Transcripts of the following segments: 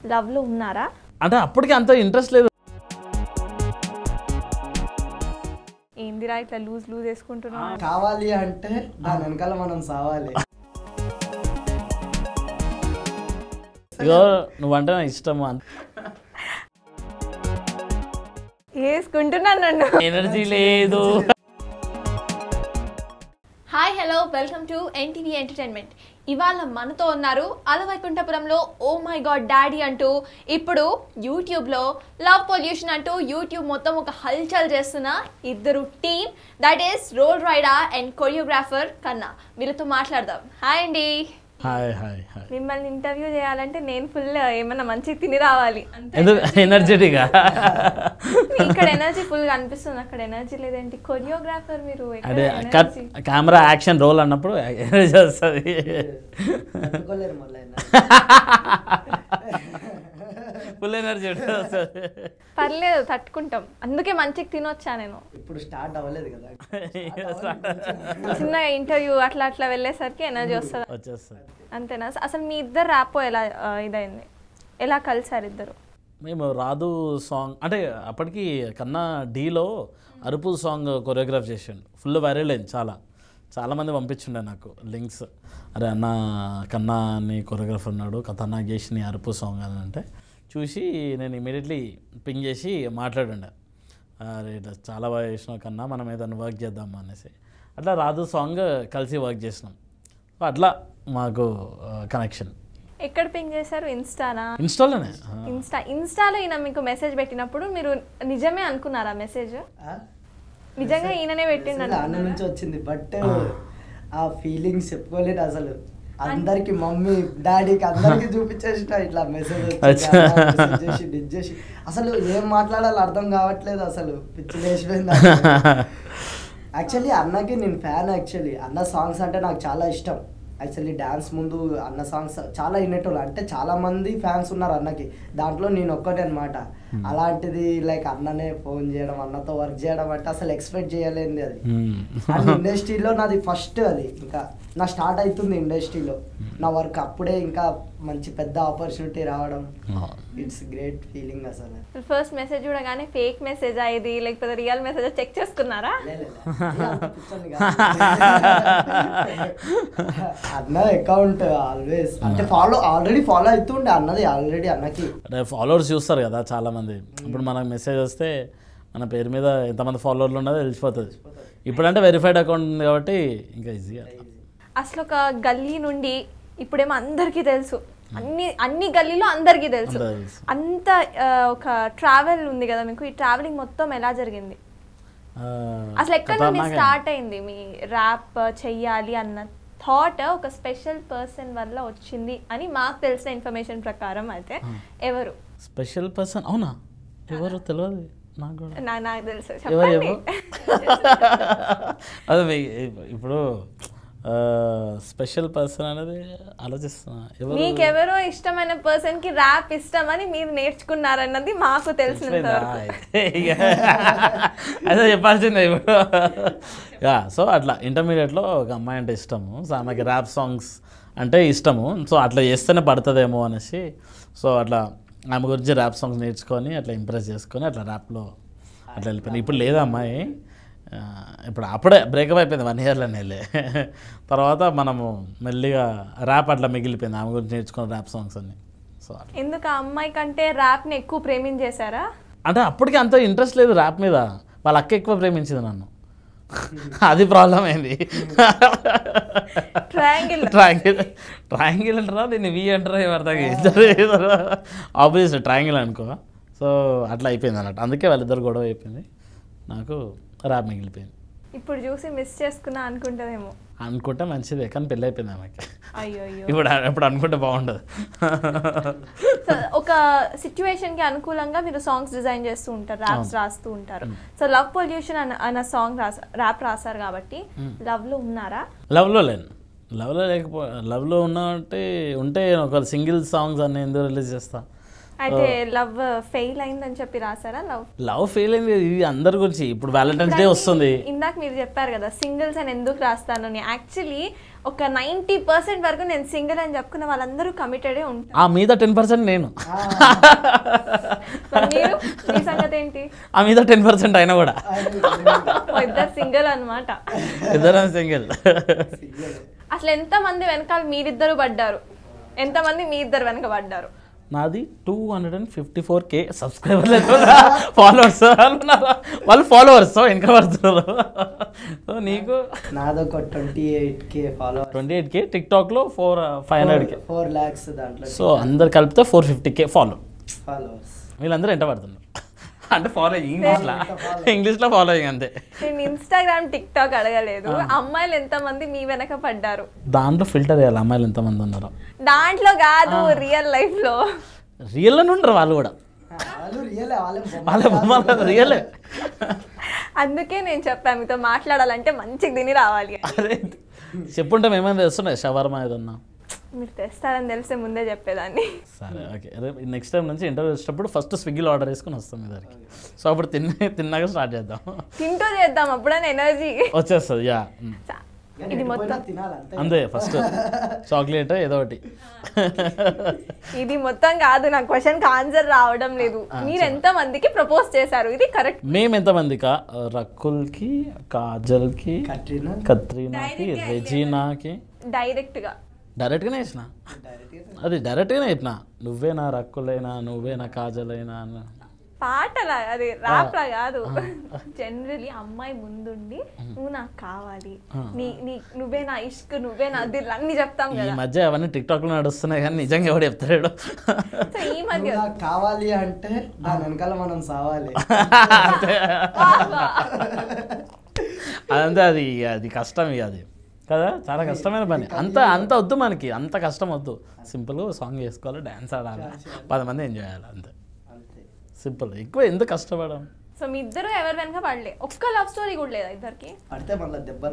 Love లో ఉన్నారా? అంటే అప్పటికి అంత ఇంట్రెస్ట్ లేదు. ఏందిరా ఇట్లా లూజ్ వేసుకుంటున్నావు? కావాలి అంటే దాని వెనకాల మనం సావాలి. ఇగో నువ్వంటే నాకు ఇష్టము వేసుకుంటున్నాను నన్ను. ఎనర్జీ లేదు. Hi hello welcome to NTV entertainment. ఇవాళ మనతో ఉన్నారు అలవైకుంఠపురంలో ఓ మై గాడ్ డాడీ అంటూ ఇప్పుడు యూట్యూబ్లో లవ్ పొల్యూషన్ అంటూ యూట్యూబ్ మొత్తం ఒక హల్చల్ చేస్తున్న ఇద్దరు team, that is role rider and choreographer Kanna. వీళ్ళతో మాట్లాడదాం. హాయ్ అండి. Hi hi hi. మిమ్మల్ని ఇంటర్వ్యూ చేయాలంటే నేను ఫుల్ ఏమన్నా మంచి తిని రావాలి. ఎనర్జెటిక్గా ఇక్కడ ఎనర్జీ ఫుల్ గా అనిపిస్తుంది, అక్కడ ఎనర్జీ లేదేంటి? కొరియోగ్రాఫర్ మీరు. అంటే కెమెరా యాక్షన్ రోల్ అన్నప్పుడు ఎనర్జీ వస్తుంది. ఫుల్ ఎనర్జీ వస్తుంది. పర్లేదు తట్టుకుంటాం, అందుకే మంచిగా తినొచ్చా నేను. ఇప్పుడు స్టార్ట్ అవ్వలేదు కదా, చిన్నగా ఇంటర్వ్యూ అట్లా అట్లా వెళ్ళేసరికి ఎనర్జీ వచ్చేస్తుంది అంతేనా? అసలు మీ ఇద్దరు ర్యాపో ఎలా ఇదైంది, ఎలా కలిసారు ఇద్దరు? మేము రాదు సాంగ్ అంటే అప్పటికి కన్నా డీలో అరుపు సాంగ్ కొరియోగ్రాఫ్ చేసిండు, ఫుల్ వైరల్ అయింది. చాలామంది పంపించుండే నాకు లింక్స్. అరే అన్న కన్నా అని కొరియోగ్రాఫర్ ఉన్నాడు, ఖతర్నాక్ చేసి నీ అరుపు సాంగ్ అని అంటే చూసి నేను ఇమీడియట్లీ పింగ్ చేసి మాట్లాడుండే, అరే చాలా బాగా చేసినావు కన్నా, మనం ఏదైనా వర్క్ చేద్దాం అనేసి. అట్లా రాదు సాంగ్ కలిసి వర్క్ చేసినాం. అట్లా మాకు కనెక్షన్. ఎక్కడ పింగ్ చేశారు? ఇన్స్టానా? ఇన్స్టాలోనే. ఇన్స్టాలో ఈయన మీకు మెసేజ్ పెట్టినప్పుడు మీరు నిజమే అనుకున్నారా? మెసేజ్ నిజంగా ఈయననే పెట్టిండు అన్న నుంచి వచ్చింది, బట్ ఆ ఫీలింగ్స్ చెప్పుకోలేదు అసలు. అందరికి మమ్మీ డాడీకి అందరికి చూపించేసిన ఇట్లా మెసేజ్ చేసి అసలు ఏం మాట్లాడాలో అర్థం కావట్లేదు, అసలు పిచ్చి లేచిపోయింది. యాక్చువల్లీ అన్నకి నేను ఫ్యాన్. యాక్చువల్లీ అన్న సాంగ్స్ అంటే నాకు చాలా ఇష్టం. యాక్చువల్లీ డ్యాన్స్ ముందు అన్న సాంగ్స్ చాలా వినేటోళ్ళు, అంటే చాలా మంది ఫ్యాన్స్ ఉన్నారు అన్నకి, దాంట్లో నేను ఒక్కటే అనమాట. అలాంటిది లైక్ అన్ననే ఫోన్ చేయడం, అన్నతో వర్క్ చేయడం అంటే అసలు ఎక్స్పెక్ట్ చేయలేంది అది. అండ్ ఇండస్ట్రీలో నాది ఫస్ట్ అది, ఇంకా నా స్టార్ట్ అవుతుంది ఇండస్ట్రీలో నా వర్క్, అప్పుడే ఇంకా మంచి పెద్ద ఆపర్చునిటీ రావడం, ఇట్స్ గ్రేట్ ఫీలింగ్ అసలు. ఫస్ట్ మెసేజ్ చూడగానే ఫేక్ మెసేజ్ ఇది లేకపోతే రియల్ మెసేజ్ చెక్ చేసుకున్నారా? అన్న అకౌంట్ ఆల్వేస్ అంటే ఆల్రెడీ ఫాలో అవుతుండే అన్నది ఆల్రెడీ. అన్నకి ఫాలోవర్స్ చూస్తారు కదా చాలా మంది. ఇప్పుడు మనకు మెసేజ్ వస్తే మన పేరు మీద ఎంతమంది ఫాలోవర్లు ఉన్నదో తెలిసిపోతుంది. ఇప్పుడంటే వెరిఫైడ్ అకౌంట్ ఉంది కాబట్టి ఇంకా ఈజీగా. అసలు ఒక గల్లీ నుండి ఇప్పుడేమో అందరికీ తెలుసు, అన్ని గల్లీలో అందరికీ తెలుసు. అంత ఒక ట్రావెల్ ఉంది కదా మీకు, ఈ ట్రావెలింగ్ మొత్తం ఎలా జరిగింది? అసలు ఎక్కడ నుండి స్టార్ట్ అయింది మీ ర్యాప్ చెయ్యాలి అన్న థాట్? ఒక స్పెషల్ పర్సన్ వల్ల వచ్చింది అని మాకు తెలిసిన ఇన్ఫర్మేషన్ ప్రకారం. అయితే ఎవరు స్పెషల్ పర్సన్? అవునా, ఎవరు తెలియదు నాకు తెలుసు. అదే ఇప్పుడు స్పెషల్ పర్సన్ అనేది ఆలోచిస్తున్నా. మీకెవరో ఇష్టమైన పర్సన్ కి ర్యాప్ ఇష్టం అని మీరు నేర్చుకున్నారన్నది మాకు తెలిసినంత వరకు. అదే చెప్పాల్సిందే ఇప్పుడు. సో అట్లా ఇంటర్మీడియట్లో ఒక అమ్మాయి అంటే ఇష్టము, సో ఆమెకి ర్యాప్ సాంగ్స్ అంటే ఇష్టము. సో అట్లా చేస్తేనే పడుతుందేమో అనేసి, సో అట్లా ఆమె గురించి ర్యాప్ సాంగ్స్ నేర్చుకొని అట్లా ఇంప్రెస్ చేసుకొని అట్లా ర్యాప్లో అట్లా వెళ్ళిపోయింది. ఇప్పుడు లేదా అమ్మాయి, ఇప్పుడు అప్పుడే బ్రేకప్ అయిపోయింది 1 yearలోనే వెళ్ళే. తర్వాత మనము మెల్లిగా ర్యాప్ అట్లా మిగిలిపోయింది, ఆమె గురించి నేర్చుకున్న ర్యాప్ సాంగ్స్ అన్ని. సో ఎందుకు ఆ అమ్మాయి కంటే ర్యాప్ని ఎక్కువ ప్రేమించేశారా? అంటే అప్పటికి అంత ఇంట్రెస్ట్ లేదు ర్యాప్ మీద, వాళ్ళ అక్క ఎక్కువ ప్రేమించింది నన్ను, అది ప్రాబ్లం అయింది. ట్రయాంగిల్ అంటారా దీన్ని, వి అంటారా ఏమర్థం ఆపోజిట్ ట్రయాంగిల్ అనుకో. సో అట్లా అయిపోయింది అన్నట్టు, అందుకే వాళ్ళిద్దరు గొడవ అయిపోయింది, నాకు ర్యాప్ మిగిలిపోయింది. ఇప్పుడు చూసి మిస్ చేసుకున్నా అనుకుంటుందేమో. అనుకుంటే మంచిదే, కానీ పెళ్ళి అయిపోయింది ఆమెకి. అయ్యో, ఇప్పుడు అనుకుంటే బాగుండదు. ఒక సిచ్యువేషన్ కి అనుకూలంగా మీరు సాంగ్స్ డిజైన్ చేస్తూ ఉంటారు, ర్యాప్స్ రాస్తూ ఉంటారు. సో లవ్ పొల్యూషన్ అన్న సాంగ్ ర్యాప్ రాశారు కాబట్టి లవ్ లో ఉన్నారా? లవ్లో లేను, లవ్లో లవ్లో ఉంటే ఒక సింగిల్ సాంగ్స్ అన్ని ఎందుకు రిలీజ్ చేస్తా? అయితే లవ్ ఫెయిల్ అయిందని చెప్పి రాసారా? లవ్ ఫెయిల్ అయింది ఇది అందరి గురించి. ఇప్పుడు వ్యాలంటైన్స్ డే వస్తుంది, ఇందాక మీరు చెప్పారు కదా సింగిల్స్ అని ఎందుకు రాస్తాను అని. యాక్చువల్లీ ఒక 90% వరకు నేను సింగిల్ అని చెప్పుకున్న వాళ్ళందరూ కమిటెడే ఉంటారు. ఆ మీద 10% నేను. మీరు మీ సంగతి ఏంటి? ఆ మీద 10% అయినా కూడా ఇద్దరు సింగిల్ అన్నమాట. ఇద్దరం సింగిల్. అసలు ఎంతమంది వెనకాల మీరిద్దరు పడ్డారు, ఎంతమంది మీ ఇద్దరు వెనక పడ్డారు? నాది 254K సబ్స్క్రైబర్లు, ఫాలోవర్స్. వాళ్ళు ఫాలోవర్స్ వెనక పడుతున్నారు. నీకు నాదొక 28K ఫాలోవర్స్, 28K, టిక్టాక్లో 500K, 4 lakhs దాంట్లో. సో అందరు కలిపితే 450K ఫాలోవర్స్. వీళ్ళందరూ ఎంట పడుతున్నారు. అంటే ఫాలోయింగ్ ఇంగ్లీష్లో ఫాలోయింగ్ అంతే. నేను ఇన్స్టాగ్రామ్ టిక్టాక్ అడగలేదు. అమ్మాయిలు ఎంతమంది మీ వెనక పడ్డారు? దాంట్లో ఫిల్టర్ చేయాలి అమ్మాయిలు ఎంతమంది ఉన్నారో. దాంట్లో కాదు, రియల్ లైఫ్ లో. రియల్లోనే ఉండరు వాళ్ళు కూడా, వాళ్ళ బొమ్మలు రియలే. అందుకే నేను చెప్పాను మీతో మాట్లాడాలంటే మంచిగా తిని రావాలి. అదే చెప్పుంటే ఏమైనా తెస్తున్నాయి షవర్మా ఏదన్నా. మీరు తెస్తారని తెలిసే ముందే చెప్పేదాన్ని. సరే ఓకే, రేపు నెక్స్ట్ టైం నుంచి ఇంటర్వ్యూ వచ్చేటప్పుడు ఫస్ట్ స్విగ్గీలో ఆర్డర్ చేసుకుని వస్తాం మీ దగ్గరికి. సో అప్పుడు తిన్నాక స్టార్ట్ చేద్దాం. తింటూ చేద్దాం, అప్పుడైనా ఎనర్జీ వచ్చేస్తుంది. యా ఇది మొత్తం అంతే, ఫస్ట్ చాక్లెట్ ఏదో ఒకటి. ఇది మొత్తం కాదు, నా క్వశ్చన్ కి ఆన్సర్ రావడం లేదు. మీరు ఎంత మందికి ప్రపోజ్ చేశారు? ఇది కరెక్ట్. మేము ఎంతమందికా? రకుల్కి, కాజల్కి, కత్రీనాకి, రెజీనాకి. డైరెక్ట్గానే వేసిన. అది డైరెక్ట్గానే చెప్పిన, నువ్వే నా రక్కులైనా, నువ్వే నా కాజలైనా అన్న పాటలా, అది ర్యాప్లా కాదు. జనరలీ అమ్మాయి ముందుండి నువ్వు నాకు కావాలి, నువ్వే నా ఇష్క్, నువ్వే నా దిల్ అన్ని చెప్తాం కదా. ఈ మధ్య అవన్నీ టిక్ టాక్ లో నడుస్తున్నాయి కానీ నిజంగా ఎవడు చెప్తాడు. ఈ మధ్య కావాలి అంటే దాని వెనకాల మనం సావాలి. అదంతే, అది కష్టం. ఇక అది కదా, చాలా కష్టమైన పని. అంత వద్దు మనకి, అంత కష్టం వద్దు. సింపుల్గా సాంగ్ చేసుకోవాలి, డ్యాన్స్ ఆడాలి, 10 మంది ఎంజాయ్ చేయాలి, అంతే. సింపుల్, ఎక్కువ ఎందుకు కష్టపడడం. సో మీ ఇద్దరు ఎవరి వెనక పడలే? ఒక్క లవ్ స్టోరీ కూడా లేదా ఇద్దరికి? పడితే మళ్ళీ దెబ్బలు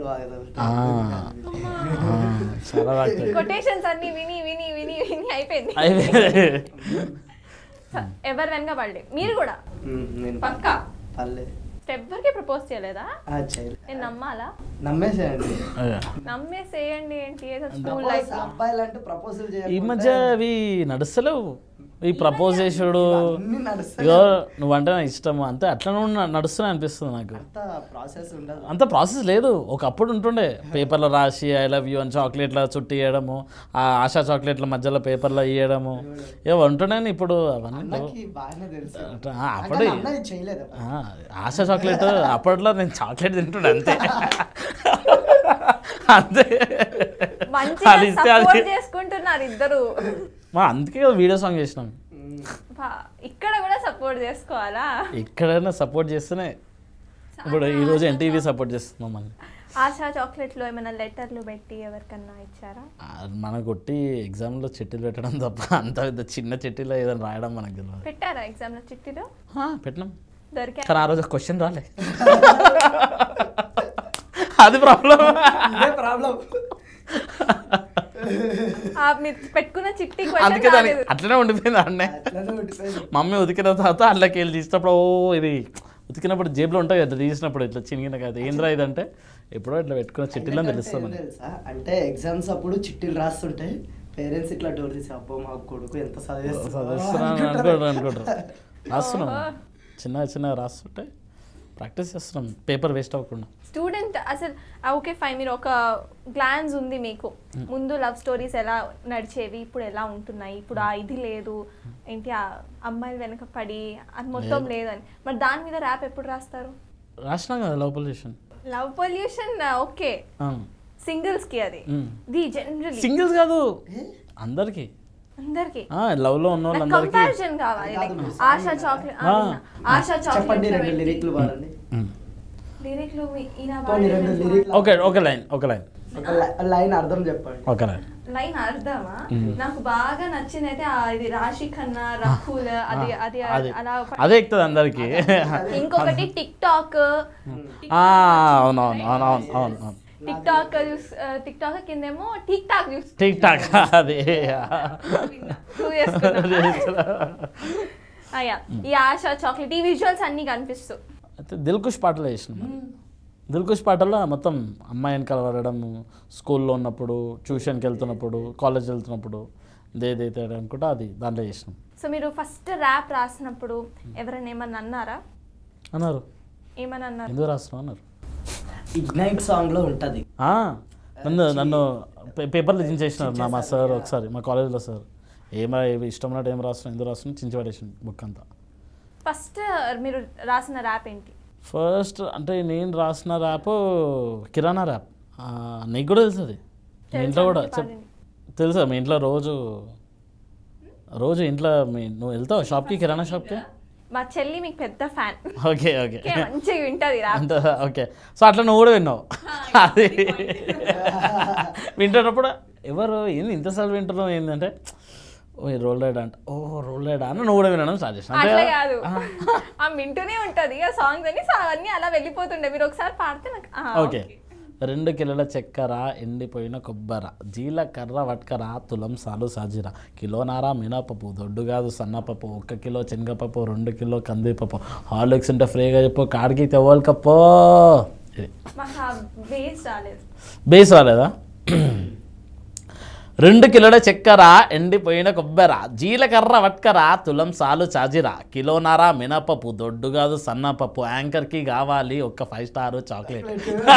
కొటేషన్స్ అన్ని విని విని విని విని అయిపోయింది. ఎవరి వెనక పడలే? మీరు కూడా పక్కా ఎవరికి ప్రపోజ్ చేయలేదా? నేను నమ్మాలా? నమ్మేసేయండి ఏంటి, స్కూల్ లైఫ్ అబ్బాయిలంటే ప్రపోజల్ చేయాలి. ఈ మధ్య అవి నడుస్తలేవు, ఈ ప్రపోజ్ చేసుడు. ఇగో నువ్వంటే నాకు ఇష్టము అంతే, అట్లా నడుస్తూనే అనిపిస్తుంది నాకు. అంత ప్రాసెస్ లేదు. ఒకప్పుడు ఉంటుండే, పేపర్లో రాసి ఐ లవ్ యూ అని చాక్లెట్ల చుట్టి ఇవ్వడము, ఆ ఆశా చాక్లెట్ల మధ్యలో పేపర్లో ఇవ్వడము, ఏవో ఉంటుండే. ఇప్పుడు అవన్నీ అప్పుడే ఆశా చాక్లెట్, అప్పట్లో నేను చాక్లెట్ తింటుండే అంతే. అంతే, చేసుకుంటున్నారు ఇద్దరు. అందుకే వీడియో సాంగ్ చేసినాం. ఇక్కడ కూడా సపోర్ట్ చేసుకోవాలా? ఎక్కడైనా సపోర్ట్ చేస్తేనే. ఇప్పుడు ఈ రోజు ఎన్టీవీ సపోర్ట్ చేస్తున్నాం. మళ్ళీ ఆశా చాక్లెట్ లో ఏమైనా లెటర్లు పెట్టి ఎవరికన్నా ఇచ్చారా? మన కొట్టి ఎగ్జామ్ లో చిట్టీలు పెట్టడం తప్ప అంత పెద్ద చిన్న చిట్టీలో ఏదైనా రాయడం మనకు తెలియదు. పెట్టారా ఎగ్జామ్ లో చిట్టీలో? పెట్టినాం, దొరికా. కానీ ఆ రోజు క్వశ్చన్ రాలే. అది ప్రాబ్లం. పెట్టుకున్న చిట్టి అందుకే దాన్ని అట్లనే ఉండిపోయింది. అన్నే మమ్మీ ఉతికిన తర్వాత అట్లకి వెళ్ళి తీసినప్పుడు, ఇది ఉతికినప్పుడు జేబులో ఉంటాయి కదా, తీసినప్పుడు ఇట్లా చినిగిన కదా, ఏంద్రా ఇదంటే ఎప్పుడో ఇట్లా పెట్టుకున్న చిట్టీలో తెలుస్తుంది. అంటే ఎగ్జామ్స్ అప్పుడు చిట్టీలు రాస్తుంటే పేరెంట్స్ ఇట్లా డోర్ తీసి, అబ్బో మా కొడుకు ఎంత చదివిస్తున్నాను అనుకుంటారు. రాస్తున్నాం, చిన్న రాస్తుంటే ప్రాక్టీస్ చేస్తున్నాం, పేపర్ వేస్ట్ అవ్వకుండా. స్టూడెంట్ అసలు ఓకే ఫైన్, మీరు ఒక గ్లాన్స్ ఉంది మీకు, ముందు లవ్ స్టోరీస్ ఎలా నడిచేవి, ఇప్పుడు ఎలా ఉంటున్నాయి, ఇప్పుడు ఇది లేదు ఏంటి, ఆ అమ్మాయిలు వెనక పడి అది మొత్తం లేదని. మరి దాని మీద ర్యాప్ ఎప్పుడు రాస్తారు? రాసినాం కదా, లవ్ పొల్యూషన్. ఓకే, సింగిల్స్ కి అది. జనరల్లీ సింగిల్స్ కాదు, అందరికి లవ్ లో ఉన్న వాళ్ళందరికీ కంపారిజన్ కావాలి. ఆశా చాక్లెట్, ఆశా చాక్లెట్ లిరిక్లు ఒక లైన్ అర్థం చెప్పండి. ఒక లైన్ అర్థమా? నాకు బాగా నచ్చింది అయితే ఇది రాశి ఖన్నా, రకుల్, అది అది అలా అదే ఎక్కుతుంది అందరికి. ఇంకొకటి టిక్ టాక్. అవునవును, టిక్ టాక్ కిందేమో టిక్ టాక్ టిక్ టాక్. అదే ఈ ఆశా చాక్లెట్, ఈ విజువల్స్ అన్ని కనిపిస్తూ అయితే దిల్ కుష్ పాటలు వేసినాం. దిల్కుష్ పాటల్లో మొత్తం అమ్మాయి వెనకాల పడడం, స్కూల్లో ఉన్నప్పుడు, ట్యూషన్కి వెళ్తున్నప్పుడు, కాలేజ్ వెళ్తున్నప్పుడు, దేదైతే అనుకుంటా అది దాంట్లో చేసినాం. సో మీరు ఫస్ట్ ర్యాప్ రాసినప్పుడు ఎవరైనా ఏమన్నా అన్నారా? అన్నారు. ఏమని అన్నారు? ఎందుకు రాస్తున్నావు అన్నారు. ఇగ్నైట్ సాంగ్లో ఉంటుంది. నన్ను పేపర్లు చించేసినారు మా సార్ ఒకసారి, మా కాలేజ్లో సార్. ఇష్టం ఉన్నట్టు ఏం రాస్తున్నావు, ఎందుకు రాస్తున్నావు, చించి పడేసింది బుక్ అంతా. ఫస్ట్ మీరు రాసిన ర్యాప్ ఏంటి? ఫస్ట్ అంటే నేను రాసిన ర్యాప్ కిరాణా ర్యాప్. నీకు కూడా తెలుసు అది, మీ ఇంట్లో కూడా తెలుసా? మీ ఇంట్లో రోజు ఇంట్లో నువ్వు వెళ్తావు షాప్కి, కిరాణా షాప్కి? మా చెల్లి మీకు పెద్ద ఫ్యాన్. ఓకే ఓకే, మంచిగా వింటది అంటే ఓకే. సో అట్లా నువ్వు కూడా విన్నావు అది. వింటున్నప్పుడు ఎవరు ఏంది ఇంతసార్లు వింటున్నావు ఏంటంటే ఓ రోల్ రైడ్ అంట, ఓ రోల్ రైడ్ అని నువ్వు కూడా వినడం స్టార్ట్ చేసిన. అట్లా కాదు, ఆ వింటూనే ఉంటది ఆ సాంగ్స్ అని, అవన్నీ అలా వెళ్ళిపోతుండే. మీరు ఒకసారి పాడితే నాకు ఓకే. 2 కిలోల చక్కెర, ఎండిపోయిన కొబ్బర, జీలకర్ర వట్కర, తులం సాలు సాజీరా, కిలోనారా మినపప్పు, దొడ్డు కాదు సన్నపప్పు, 1 కిలో శనగపప్పు, 2 కిలో కందిపప్పు, హార్లిక్స్ ఉంటే ఫ్రీగా చెప్పు, కాడికి తెవ్వలకప్పో. బేస్ రాలేదా? 2 కిలోల చక్కెర, ఎండిపోయిన కొబ్బర, జీలకర్ర వట్కర, తులం సాలు చాజిరా, కిలోనారా మినపప్పు, దొడ్డు కాదు సన్నపప్పు, యాంకర్కి కావాలి ఒక 5 స్టార్ చాక్లెట్.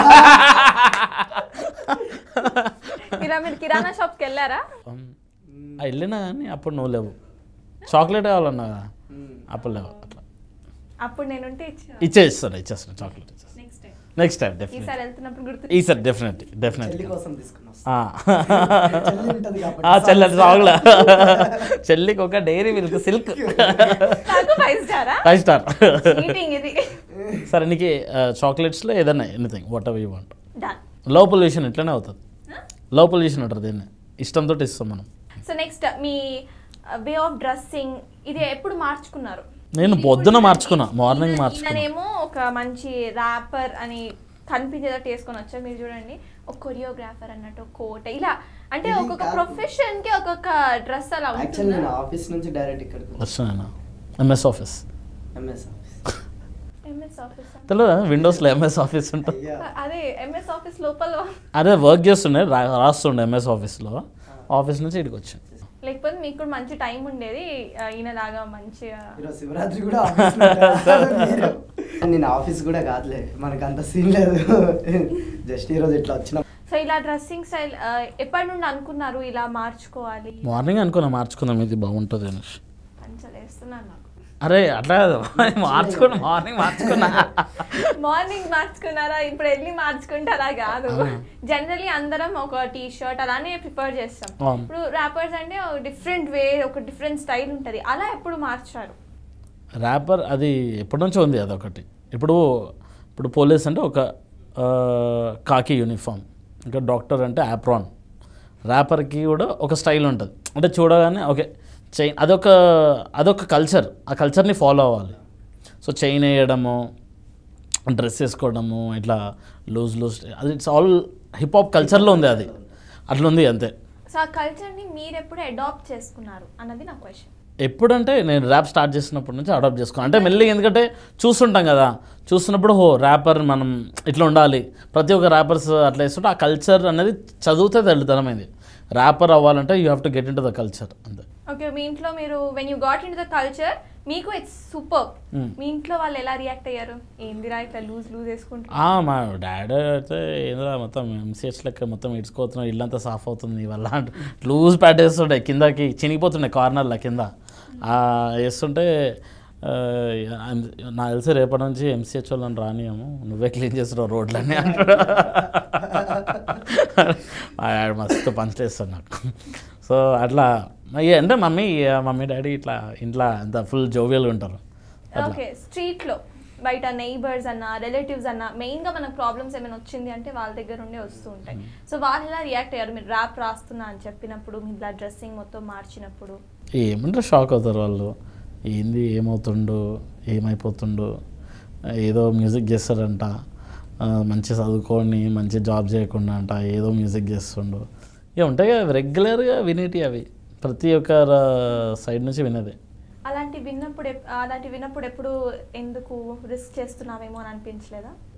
ఇలా మీరు కిరాణా షాప్కి వెళ్ళారా? వెళ్ళినా కానీ అప్పుడు నువ్వు లేవు. చాక్లెట్ కావాలన్నా అప్పుడు లేవు. అట్లా అప్పుడు నేను ఇచ్చేస్తాను చాక్లెట్. నెక్స్ట్ టైం ఈసారి డెఫినెట్లీ చెల్లి సాగులా. చెల్లికి ఒక డైరీ మిల్క్ సిల్క్ 5 స్టార్. సరే నీకు చాక్లెట్స్లో ఏదన్నా anything whatever you want. లో పొల్యూషన్ ఇట్లనే అవుతుంది. లో పొల్యూషన్ అంటారు దీన్ని, ఇష్టంతో ఇస్తాం మనం. సో నెక్స్ట్ మీ వే ఆఫ్ డ్రెస్సింగ్ ఇది ఎప్పుడు మార్చుకున్నారు? నేను పొద్దున మార్చుకున్నా, మార్నింగ్ మార్చుకున్నా. నేనేమో ఒక మంచి ర్యాపర్ అని కనిపించేటట్టు వేసుకొని వచ్చా. మీరు చూడండి, ఒక కొరియోగ్రాఫర్ అన్నట్టు కోట్, ఇలా అంటే ఒక్కొక్క ప్రొఫెషన్ కి ఒక్కొక్క డ్రెస్ అలా ఉంటుంది. యాక్చువల్లీ నేను ఆఫీస్ నుంచి డైరెక్ట్ ఇక్కడికి వచ్చాను. ఎంఎస్ ఆఫీస్ తెలియదా? విండోస్లో ఎంఎస్ ఆఫీస్ ఉంటుంది. అదే ఎంఎస్ ఆఫీస్ లోపల అదే వర్క్ చేస్తుండే, రాస్తుండే ఎంఎస్ ఆఫీస్లో. ఆఫీస్ నుంచి ఇక్కడికి వచ్చాను. లేకపోతే మీకు కూడా మంచి టైం ఉండేది ఈయనలాగా మంచిగా. శివరాత్రి కూడా నేను ఆఫీస్ కూడా కాదులే, మనకు అంత సీన్ లేదు, జస్ట్ ఈరోజు ఇట్లా వచ్చిన. సో ఇలా డ్రెస్సింగ్ స్టైల్ ఎప్పటి నుండి అనుకున్నారు ఇలా మార్చుకోవాలి? మార్నింగ్ అనుకున్నా మార్చుకుందాం, ఇది బాగుంటుంది అనేసి. మంచిగా వేస్తున్నాను నాకు. అరే అట్లా మార్చుకున్నా, మార్నింగ్ మార్చుకున్నారా? ఇప్పుడు వెళ్ళి మార్చుకుంటే అలా కాదు. జనరలీ అందరం ఒక టీ షర్ట్ అలానే ప్రిఫర్ చేస్తాం. ఇప్పుడు ర్యాపర్స్ అంటే డిఫరెంట్ వే, ఒక డిఫరెంట్ స్టైల్ ఉంటుంది. అలా ఎప్పుడు మార్చారు? ర్యాపర్ అది ఎప్పటి నుంచో ఉంది అదొకటి. ఇప్పుడు పోలీస్ అంటే ఒక కాకి యూనిఫామ్, ఇంకా డాక్టర్ అంటే యాప్రాన్. ర్యాపర్కి కూడా ఒక స్టైల్ ఉంటుంది, అంటే చూడగానే ఓకే చైన్, అదొక కల్చర్, ఆ కల్చర్ని ఫాలో అవ్వాలి. సో చైన్ వేయడము, డ్రెస్ వేసుకోవడము, ఇట్లా లూజ్ అది ఇట్స్ ఆల్ హిప్ హాప్ కల్చర్లో ఉంది, అది అట్లా ఉంది అంతే. సో ఆ కల్చర్ని మీరు ఎప్పుడు అడాప్ట్ చేసుకున్నారు అన్నది నా క్వశ్చన్. ఎప్పుడంటే నేను ర్యాప్ స్టార్ట్ చేసినప్పటి నుంచి అడాప్ట్ చేసుకున్నాను. అంటే మెల్లిగా, ఎందుకంటే చూస్తుంటాం కదా, చూస్తున్నప్పుడు ర్యాపర్ మనం ఇట్లా ఉండాలి, ప్రతి ఒక్క ర్యాపర్స్ అట్లా వేస్తుంటే ఆ కల్చర్ అనేది చదివితే తెలుతనమైంది. ర్యాపర్ అవ్వాలంటే you have to get into the culture అంతే. ఓకే, మీ ఇంట్లో మీరు when you got into the culture మీకు ఇట్స్ సూపర్. మీ ఇంట్లో వాళ్ళు ఎలా రియాక్ట్ అయ్యారు? ఏందిరా ఇట్లా లూజ్ వేసుకుంటారు? మా డాడీ అయితే ఏంద్రా మొత్తం ఎంసీహెచ్ లెక్క మొత్తం ఇడ్చుకోతున్నావు, ఇల్లంతా సాఫ్ అవుతుంది వల్ల లూజ్ ప్యాట్ వేస్తుండే, కిందకి చినిగిపోతుండే కార్నర్ల కింద వేస్తుంటే, నాకు తెలిసి రేపటి నుంచి ఎంసీహెచ్ వాళ్ళని రానియము, నువ్వే క్లీన్ చేస్తున్నావు రోడ్లన్నీ అంటాడు. మస్తు పంచేస్తాడు నాకు. సో అట్లా అంటే మమ్మీ డాడీ ఇట్లా ఇంట్లో అంత ఫుల్ జోవియల్గా ఉంటారు. ఓకే, స్ట్రీట్లో బయట నైబర్స్ అన్న, రిలేటివ్స్ అన్న, మెయిన్గా మనకు ప్రాబ్లమ్స్ ఏమైనా వచ్చింది అంటే వాళ్ళ దగ్గర నుండే వస్తూ ఉంటాయి. సో వాళ్ళు ఎలా రియాక్ట్ అయ్యారు మీరు ర్యాప్ రాస్తున్నా అని చెప్పినప్పుడు, మీ బ్లడ్ డ్రెస్సింగ్ మొత్తం మార్చినప్పుడు? ఏమంటారు, షాక్ అవుతారు వాళ్ళు. ఏంది, ఏమవుతుండు, ఏమైపోతుండు, ఏదో మ్యూజిక్ చేస్తారంట, మంచి చదువుకొని మంచి జాబ్ చేయకుండా అంట ఏదో మ్యూజిక్ చేస్తుండు, ఇక ఉంటాయి కదా రెగ్యులర్గా వినేటి, అవి ప్రతి ఒక్క సైడ్ నుంచి వినేది. అలాంటి విన్నప్పుడు ఎప్పుడు ఎందుకు రిస్క్ చేస్తున్నావేమో అని అనిపించలేదా?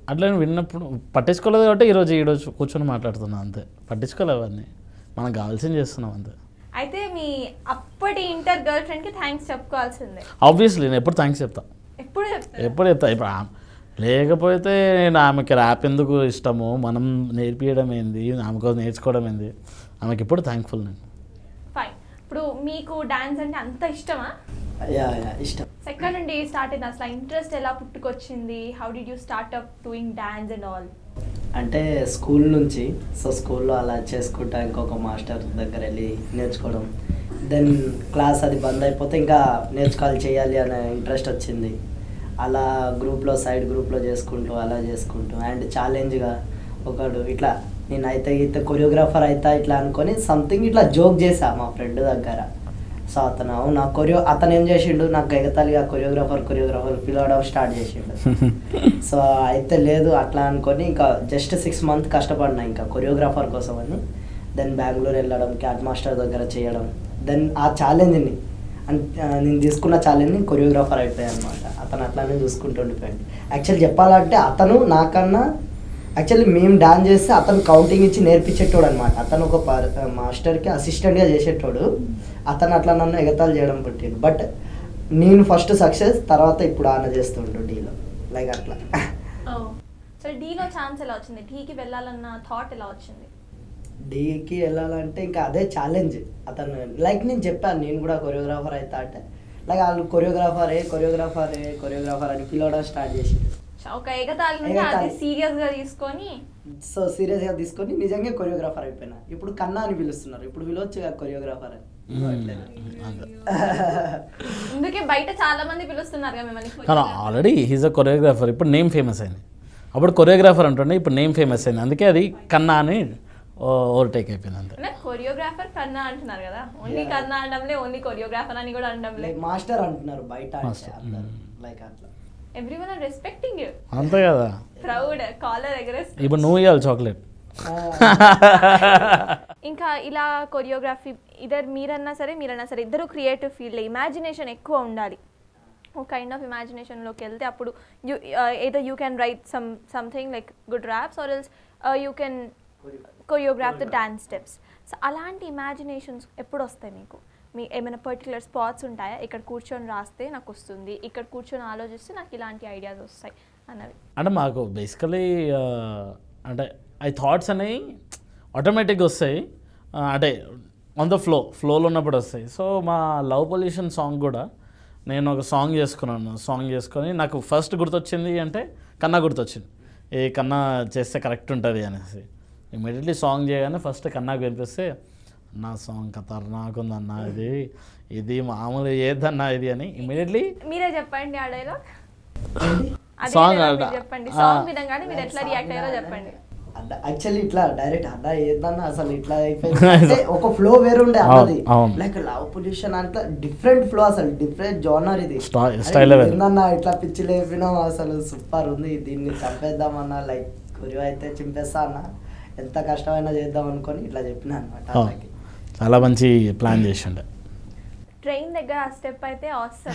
అట్లా విన్నప్పుడు పట్టించుకోలేదు కాబట్టి ఈరోజు కూర్చొని మాట్లాడుతున్నాం అంతే. పట్టించుకోలేవు అవన్నీ, మనకు కావాల్సింది చేస్తున్నాం అంతే. అయితే మీ అప్పటి ఇంటర్ గర్ల్ ఫ్రెండ్కి థ్యాంక్స్ చెప్పుకోవాల్సిందే. ఆబ్వియస్లీ నేను ఎప్పుడు థ్యాంక్స్ చెప్తా, ఎప్పుడు చెప్తా. ఇప్పుడు లేకపోతే నేను ఆమెకి ర్యాప్ ఎందుకు ఇష్టము, మనం నేర్పించడం ఏంది, ఆమెకు నేర్చుకోవడం ఏంది, ఆమెకి ఎప్పుడు థ్యాంక్ఫుల్ నేను. ఫైన్. ఇప్పుడు మీకు డాన్స్ అంటే అంత ఇష్టమా? ఇష్టం. ఎక్కడ నుండి స్టార్ట్ అయింది అసలు ఇంట్రెస్ట్, ఎలా పుట్టుకొచ్చింది? How did you start up doing dance and all? అంటే స్కూల్ నుంచి, సో స్కూల్లో అలా చేసుకుంటా ఇంకొక మాస్టర్ దగ్గర వెళ్ళి నేర్చుకోవడం, దెన్ క్లాస్ అది బంద్ అయిపోతే ఇంకా చేయాలి అనే ఇంట్రెస్ట్ వచ్చింది. అలా సైడ్ గ్రూప్లో చేసుకుంటూ అలా చేసుకుంటూ అండ్ ఛాలెంజ్గా ఒకడు ఇట్లా నేను అయితే కొరియోగ్రాఫర్ అవుతా ఇట్లా అనుకొని సంథింగ్ ఇట్లా జోక్ చేసా మా ఫ్రెండ్ దగ్గర. సో అతను అవునా అతను ఏం చేసిండు, నాకు ఎగతాళిగా కొరియోగ్రాఫర్ పిలవడం స్టార్ట్ చేసిండు. సో అయితే లేదు అట్లా అనుకొని ఇంకా జస్ట్ 6 months కష్టపడినా ఇంకా కొరియోగ్రాఫర్ కోసం అని. దెన్ బెంగళూరు వెళ్ళడం, క్యాట్ మాస్టర్ దగ్గర చేయడం, దెన్ ఆ ఛాలెంజ్ని నేను తీసుకున్న ఛాలెంజ్ని కొరియోగ్రాఫర్ అయిపోయాయి అనమాట. అతను అట్లానే చూసుకుంటూ ఉండిపోయింది. యాక్చువల్లీ చెప్పాలంటే అతను నాకన్నా యాక్చువల్లీ మేము డాన్స్ చేస్తే అతను కౌంటింగ్ ఇచ్చి నేర్పించేటోడు అనమాట. అతను ఒక మాస్టర్కి అసిస్టెంట్గా చేసేటోడు. అతను అట్లా నన్ను ఎగతాళి చేయడం పుట్టిండు. బట్ నేను ఫస్ట్ సక్సెస్, తర్వాత ఇప్పుడు ఆన చేస్తుండు డీలో, లైక్ అట్లా. సో డీలో ఛాన్స్ ఎలా వచ్చింది? డీకి వెళ్ళాలన్న థాట్ ఎలా వచ్చింది? డీకి వెళ్ళాలంటే ఇంకా అదే ఛాలెంజ్. అతను లైక్ నేను చెప్పాను నేను కూడా కొరియోగ్రాఫర్ అవుతా అంటే, లైక్ వాళ్ళు కొరియోగ్రాఫర్ అని పిలవడం స్టార్ట్ చేసిండు. ఒక ఎగతాళి సీరియస్గా తీసుకొని నిజంగా కొరియోగ్రాఫర్ అయిపోయినా. ఇప్పుడు కన్నా అని పిలుస్తున్నారు, ఇప్పుడు పిలవచ్చు కొరియోగ్రాఫర్ అని. అందుకే బయట చాలా మంది పిలుస్తున్నారు కదా మిమ్మల్ని. ఆల్రెడీ హీజ్ అ కొరియోగ్రాఫర్, ఇప్పుడు నేమ్ ఫేమస్ అయింది. అప్పుడు కొరియోగ్రాఫర్ అంటుండే, ఇప్పుడు నేమ్ ఫేమస్ అయింది. అందుకే అది కన్నా అని ఓవర్టేక్ అయిపోయింది అంతే. కొరియోగ్రాఫర్ కన్నా అంటున్నారు కదా, ఓన్లీ కన్నా అనడంలే, ఓన్లీ కొరియోగ్రాఫర్ అని కూడా అనడంలే, మాస్టర్ అంటున్నారు బయట. లైక్ అట్లా ఎవ్రీవన్ ఆర్ రెస్పెక్టింగ్ యు, అంతే కదా. ప్రౌడ్ కాలర్ ఎగరేస్. ఇప్పుడు నువ్వు ఇవ్వాలి చాక్లెట్. ఇంకా ఇలా కొరియోగ్రఫీ మీరన్నా సరే ఇద్దరు క్రియేటివ్ ఫీల్డ్, ఇమాజినేషన్ ఎక్కువ ఉండాలి. ఓ కైండ్ ఆఫ్ ఇమాజినేషన్లోకి వెళ్తే అప్పుడు either you can write something like good raps or else you can choreograph the dance steps. So అలాంటి ఇమాజినేషన్స్ ఎప్పుడు వస్తాయి మీకు? మీ ఏమైనా పర్టికులర్ స్పాట్స్ ఉంటాయా, ఇక్కడ కూర్చొని రాస్తే నాకు వస్తుంది, ఇక్కడ కూర్చొని ఆలోచిస్తే నాకు ఇలాంటి ఐడియాస్ వస్తాయి అన్నవి? అంటే మాకు బేసికలీ అంటే ఈ థాట్స్ అనేవి ఆటోమేటిక్గా వస్తాయి, అంటే ఆన్ ద ఫ్లోలో ఉన్నప్పుడు వస్తాయి. సో మా లవ్ పొల్యూషన్ సాంగ్ కూడా నేను ఒక సాంగ్ చేసుకొని నాకు ఫస్ట్ గుర్తొచ్చింది అంటే కన్నా గుర్తొచ్చింది. ఏ కన్నా చేస్తే కరెక్ట్ ఉంటుంది అనేసి ఇమీడియట్లీ సాంగ్ చేయగానే ఫస్ట్ కన్నాకు వినిపిస్తే నా సాంగ్ ఖతర్నాకుందన్నా, ఇది మామూలు ఏదన్నా ఇది అని ఇమీడియట్లీ మీరే చెప్పండి ఆ డైలాగ్. సాంగ్ చెప్పండి, సాంగ్ విధంగానే మీరు ఎట్లా రియాక్ట్ అయ్యారో చెప్పండి. యాక్చువల్లీ ఇట్లా డైరెక్ట్ అన్నా ఏదన్నా అసలు ఇట్లా అయిపోయింది. ఒక ఫ్లో వేరుండే అన్నది, లైక్ లవ్ పొల్యూషన్ అంతా డిఫరెంట్ ఫ్లో, అసలు డిఫరెంట్ జోనర్ ఇది. ఏందన్నా ఇట్లా పిచ్చి లేపినాం, అసలు సూపర్ ఉంది, దీన్ని చంపేద్దామన్నా, లైక్ కొరియో అయితే చింపేస్తా అన్న, ఎంత కష్టమైనా చేద్దాం అనుకొని ఇట్లా చెప్పిన అనమాట. చాలా మంచి ప్లాన్ చేసిండే. ట్రైన్ దగ్గర ఆ స్టెప్ అయితే ఆసమ్.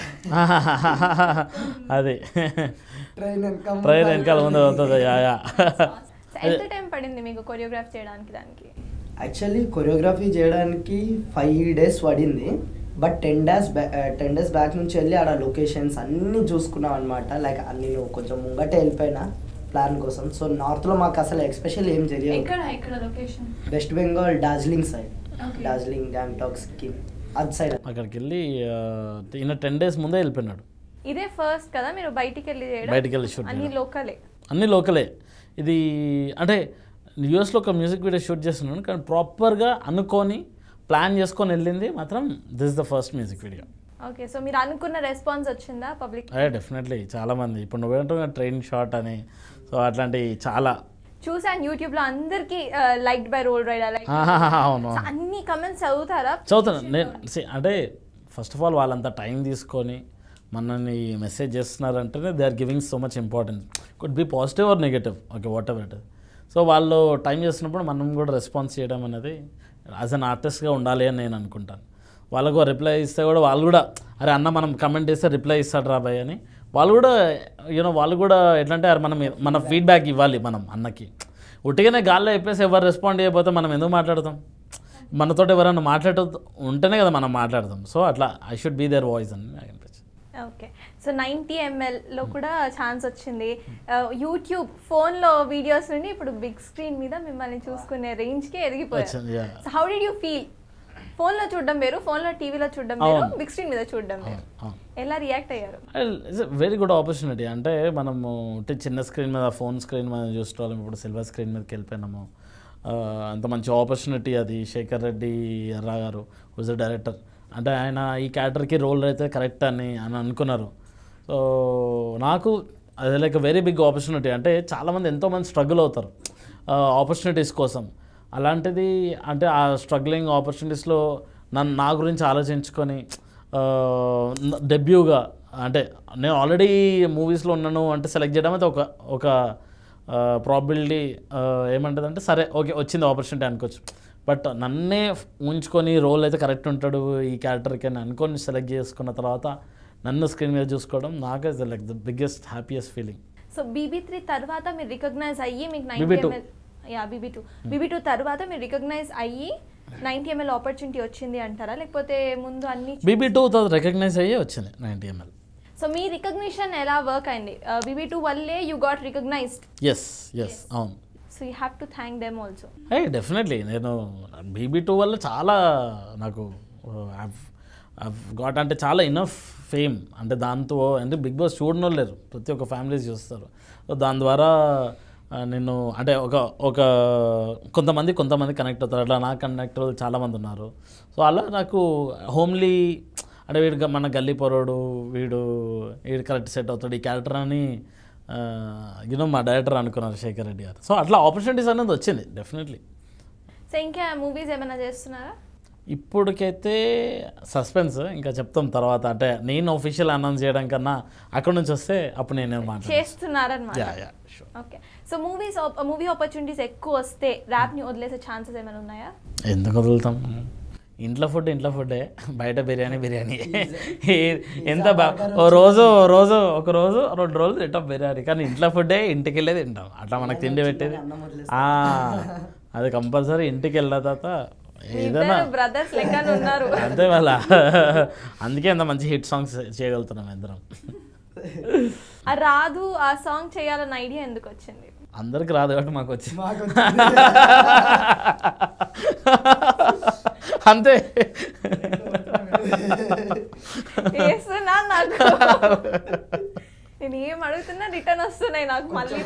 అది ట్రైన్ వెనకాల ముందు అవుతుంది. ఎంత టైం పడింది మీకు కొరియోగ్రాఫ్ చేయడానికి? దానికి యాక్చువల్లీ కొరియోగ్రఫీ చేయడానికి 5 days పడింది. బట్ 10 days బ్యాక్ నుంచి వెళ్ళి ఆడ లొకేషన్స్ అన్నీ చూసుకున్నాం అనమాట. లైక్ నేను కొంచెం ముంగటే వెళ్ళిపోయినా ప్లాన్ కోసం. సో నార్త్లో మాకు అసలు ఎక్స్పెషల్ ఏం జరిగింది. వెస్ట్ బెంగాల్ డార్జిలింగ్ సైడ్, డార్జిలింగ్, గ్యాంగ్టాక్, సిక్కిం అది సైడ్. అక్కడికి వెళ్ళి 10 days ముందే వెళ్ళిపోయినాడు. ఇదే ఫస్ట్ కదా మీరు బయటికి వెళ్ళి షూట్? అన్ని లోకలే. ఇది అంటే యూఎస్లో ఒక మ్యూజిక్ వీడియో షూట్ చేస్తున్నాను, కానీ ప్రాపర్గా అనుకొని ప్లాన్ చేసుకొని వెళ్ళింది మాత్రం this the first music video. Okay, so మీరు అనుకున్న రెస్పాన్స్ వచ్చిందా పబ్లిక్? డెఫినెట్లీ చాలామంది ఇప్పుడు నువ్వేంటో ట్రైన్ షాట్ అని, సో అట్లాంటివి చాలా చూసాను యూట్యూబ్లో. అందరికీ లైక్డ్ బై రోల్ రైడర్, అవును, అన్ని కమెంట్స్ చదువుతాను నేను. అంటే ఫస్ట్ ఆఫ్ ఆల్ వాళ్ళంతా టైం తీసుకొని మనల్ని మెసేజ్ చేస్తున్నారంటేనే they are giving so much importance. Could be positive or negative, okay whatever it is. So వాళ్ళు టైం చేస్తున్నప్పుడు మనం కూడా రెస్పాన్స్ చేయడం అనేది యాజ్ అన్ ఆర్టిస్ట్గా ఉండాలి అని నేను అనుకుంటాను. వాళ్ళకు రిప్లై ఇస్తే కూడా వాళ్ళు కూడా అరే అన్న మనం కమెంట్ చేస్తే రిప్లై ఇస్తాడు రాబాయ్ అని వాళ్ళు కూడా వాళ్ళు కూడా ఎట్లా అంటే మనం మన ఫీడ్బ్యాక్ ఇవ్వాలి మనం అన్నకి. ఉట్టిగానే గాల్లో చెప్పేసి ఎవరు రెస్పాండ్ చేయకపోతే మనం ఎందుకు మాట్లాడతాం? మనతో ఎవరైనా ఉంటేనే కదా మనం మాట్లాడతాం. సో అట్లా I should be their voice అని నాకు అనిపించింది. ఓకే, సో 90 mlలో కూడా ఛాన్స్ వచ్చింది. యూట్యూబ్ ఫోన్లో వీడియోస్ నుండి ఇప్పుడు బిగ్ స్క్రీన్ మీద మిమ్మల్ని చూసుకునే రేంజ్కి ఎదిగిపోయారు. So how did you feel? ఫోన్లో చూడడం వేరు, ఫోన్లో టీవీలో చూడడం వేరు, బిగ్ స్క్రీన్ మీద చూడడం వేరు. ఎలా రియాక్ట్ అయ్యారు? It's very good opportunity. అంటే మనము చిన్న స్క్రీన్ మీద ఫోన్ స్క్రీన్ మీద చూసుకోవాలి, ఇప్పుడు సిల్వర్ స్క్రీన్ మీదకి వెళ్ళిపోయినాము. అంత మంచి ఆపర్చునిటీ అది. శేఖర్ రెడ్డి ఎర్రా గారు వాజ్ ద డైరెక్టర్. అంటే ఆయన ఈ క్యారెక్టర్కి రోల్ అయితే కరెక్ట్ అని అనుకున్నారు. సో నాకు అది లైక్ వెరీ బిగ్ ఆపర్చునిటీ. అంటే చాలామంది ఎంతోమంది స్ట్రగుల్ అవుతారు ఆపర్చునిటీస్ కోసం. అలాంటిది అంటే ఆ స్ట్రగ్లింగ్ ఆపర్చునిటీస్లో నా గురించి ఆలోచించుకొని డెబ్యూగా అంటే నేను ఆల్రెడీ మూవీస్లో ఉన్నాను అంటే సెలెక్ట్ చేయడం అయితే ఒక ప్రాబిలిటీ ఏమంటుంది అంటే సరే ఓకే వచ్చింది ఆపర్చునిటీ అనుకోవచ్చు. బట్ నన్నే ఉంచుకొని రోల్ అయితే కరెక్ట్ ఉంటాడు ఈ క్యారెక్టర్కి అని అనుకొని సెలెక్ట్ చేసుకున్న తర్వాత నన్ను స్క్రీన్ మీద చూసుకోవడం నాకు like the biggest happiest feeling. So BB3 తర్వాత మీరు రికగ్నైజ్ అయ్యి మీకు 90 ml BB2 తర్వాత మీరు రికగ్నైజ్ అయ్యి 90 ml ఆపర్చునిటీ వచ్చింది అంటారా, లేకపోతే ముందు అన్ని BB2 తర్వాత రికగ్నైజ్ అయ్యే వచ్చింది 90 ml. సో మీ రికగ్నిషన్ ఎలా వర్క్ అయింది? BB2 వల్లే యూ గాట్ రికగ్నైజ్డ్. ఎస్ అవును. So you have to thank them also. Definitely నేను BB2 వల్ల చాలా నాకు గాట్ అంటే చాలా ఇనఫ్ ఫేమ్. అంటే దాంతో అంటే బిగ్ బాస్ చూడడం లేరు, ప్రతి ఒక్క ఫ్యామిలీస్ చూస్తారు. సో దాని ద్వారా నేను అంటే ఒక కొంతమంది కనెక్ట్ అవుతారు. అట్లా నాకు కనెక్ట్ చాలామంది ఉన్నారు. సో అలా నాకు హోమ్లీ అంటే వీడు మన గల్లీ పొరోడు వీడు కరెక్ట్ సెట్ అవుతాడు ఈ క్యారెక్టర్ అని మా డైరెక్టర్ అనుకున్నారు శేఖర్ రెడ్డి గారు. సో అట్లా ఆపర్చునిటీస్ అనేది వచ్చింది డెఫినెట్లీ. సో ఇంకా మూవీస్ ఏమైనా చేస్తున్నారా? ఇప్పటికైతే సస్పెన్స్, ఇంకా చెప్తాం తర్వాత. అంటే నేను ఒఫీషియల్ అనౌన్స్ చేయడం కన్నా అక్కడ నుంచి వస్తే అప్పుడు నేను చేస్తున్నారన్నమాట. ఓకే, సో మూవీ ఆపర్చునిటీస్ ఎక్కువ వస్తే ర్యాప్ని వదిలేసే ఛాన్సెస్ ఏమైనా ఉన్నాయా? ఎందుకు వదులుతాం? ఇంట్లో ఫుడ్డే, బయట బిర్యానీ ఎంత ఒక రోజు 2 రోజులు తింటాం బిర్యానీ, కానీ ఇంట్లో ఫుడ్డే ఇంటికి వెళ్ళే తింటాం. అట్లా మనకు తిండి పెట్టేది అది కంపల్సరీ. ఇంటికి వెళ్ళిన తర్వాత ఏదైనా బ్రదర్స్ లెక్క ఉన్నారు అంతే వాళ్ళ. అందుకే అంత మంచి హిట్ సాంగ్స్ చేయగలుగుతున్నాం ఇద్దరం. రాదు ఆ సాంగ్ చేయాలన్న ఐడియా ఎందుకు వచ్చింది? అందరికి రాదు కాబట్టి మాకు వచ్చింది అంతే. నాకు నేను ఏం అడుగుతున్నా రిటర్న్ వస్తున్నాయి నాకు మళ్ళీ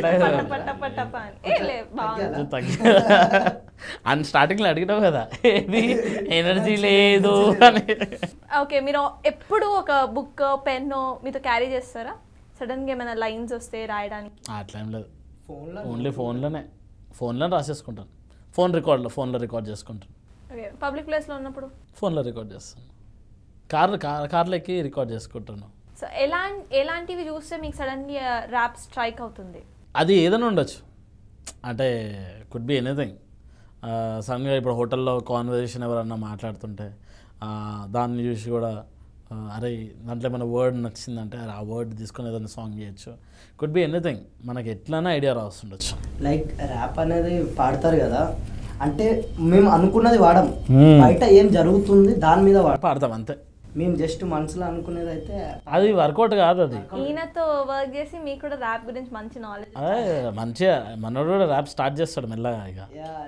అని స్టార్టింగ్లో అడిగినావు కదా ఏది ఎనర్జీ లేదు అని. ఓకే, మీరు ఎప్పుడు ఒక బుక్ పెన్ను మీతో క్యారీ చేస్తారా? సడన్గా ఏమైనా లైన్స్ వస్తే రాయడానికి? అట్లా ఏం లేదు, ఓన్లీ ఫోన్లో రాసేసుకుంటాను. ఫోన్లో రికార్డ్ చేసుకుంటాను. పబ్లిక్ ప్లేస్లో ఉన్నప్పుడు ఫోన్లో రికార్డ్ చేస్తాను. కార్లోకి రికార్డ్ చేసుకుంటాను. సో ఎలాంటివి చూస్తే మీకు సడన్గా ర్యాప్ స్ట్రైక్ అవుతుంది? అది ఏదైనా ఉండొచ్చు, అంటే కుడ్ బి ఎనీథింగ్. సడన్గా ఇప్పుడు హోటల్లో కాన్వర్జేషన్ ఎవరన్నా మాట్లాడుతుంటే దాన్ని చూసి కూడా అరే దాంట్లో ఏమైనా వర్డ్ నచ్చిందంటే ఆ వర్డ్ తీసుకొని ఏదైనా సాంగ్ చేయొచ్చు. కుడ్ బి ఎనీథింగ్, మనకి ఎట్లైనా ఐడియా రాస్తుండొచ్చు. లైక్ ర్యాప్ అనేది పాడతారు కదా, అంటే మేము అనుకున్నది వాడం, బయట ఏం జరుగుతుంది దాని మీద పాడతాం అంతే. మేము జస్ట్ మనసులో అనుకునేది అయితే అది వర్కౌట్ కాదు. అది ఈయనతో వర్క్ చేసి మీకు కూడా ర్యాప్ గురించి మంచి నాలెడ్జ్. మంచిగా మనోడు కూడా ర్యాప్ స్టార్ట్ చేస్తాడు మెల్లగా. ఇక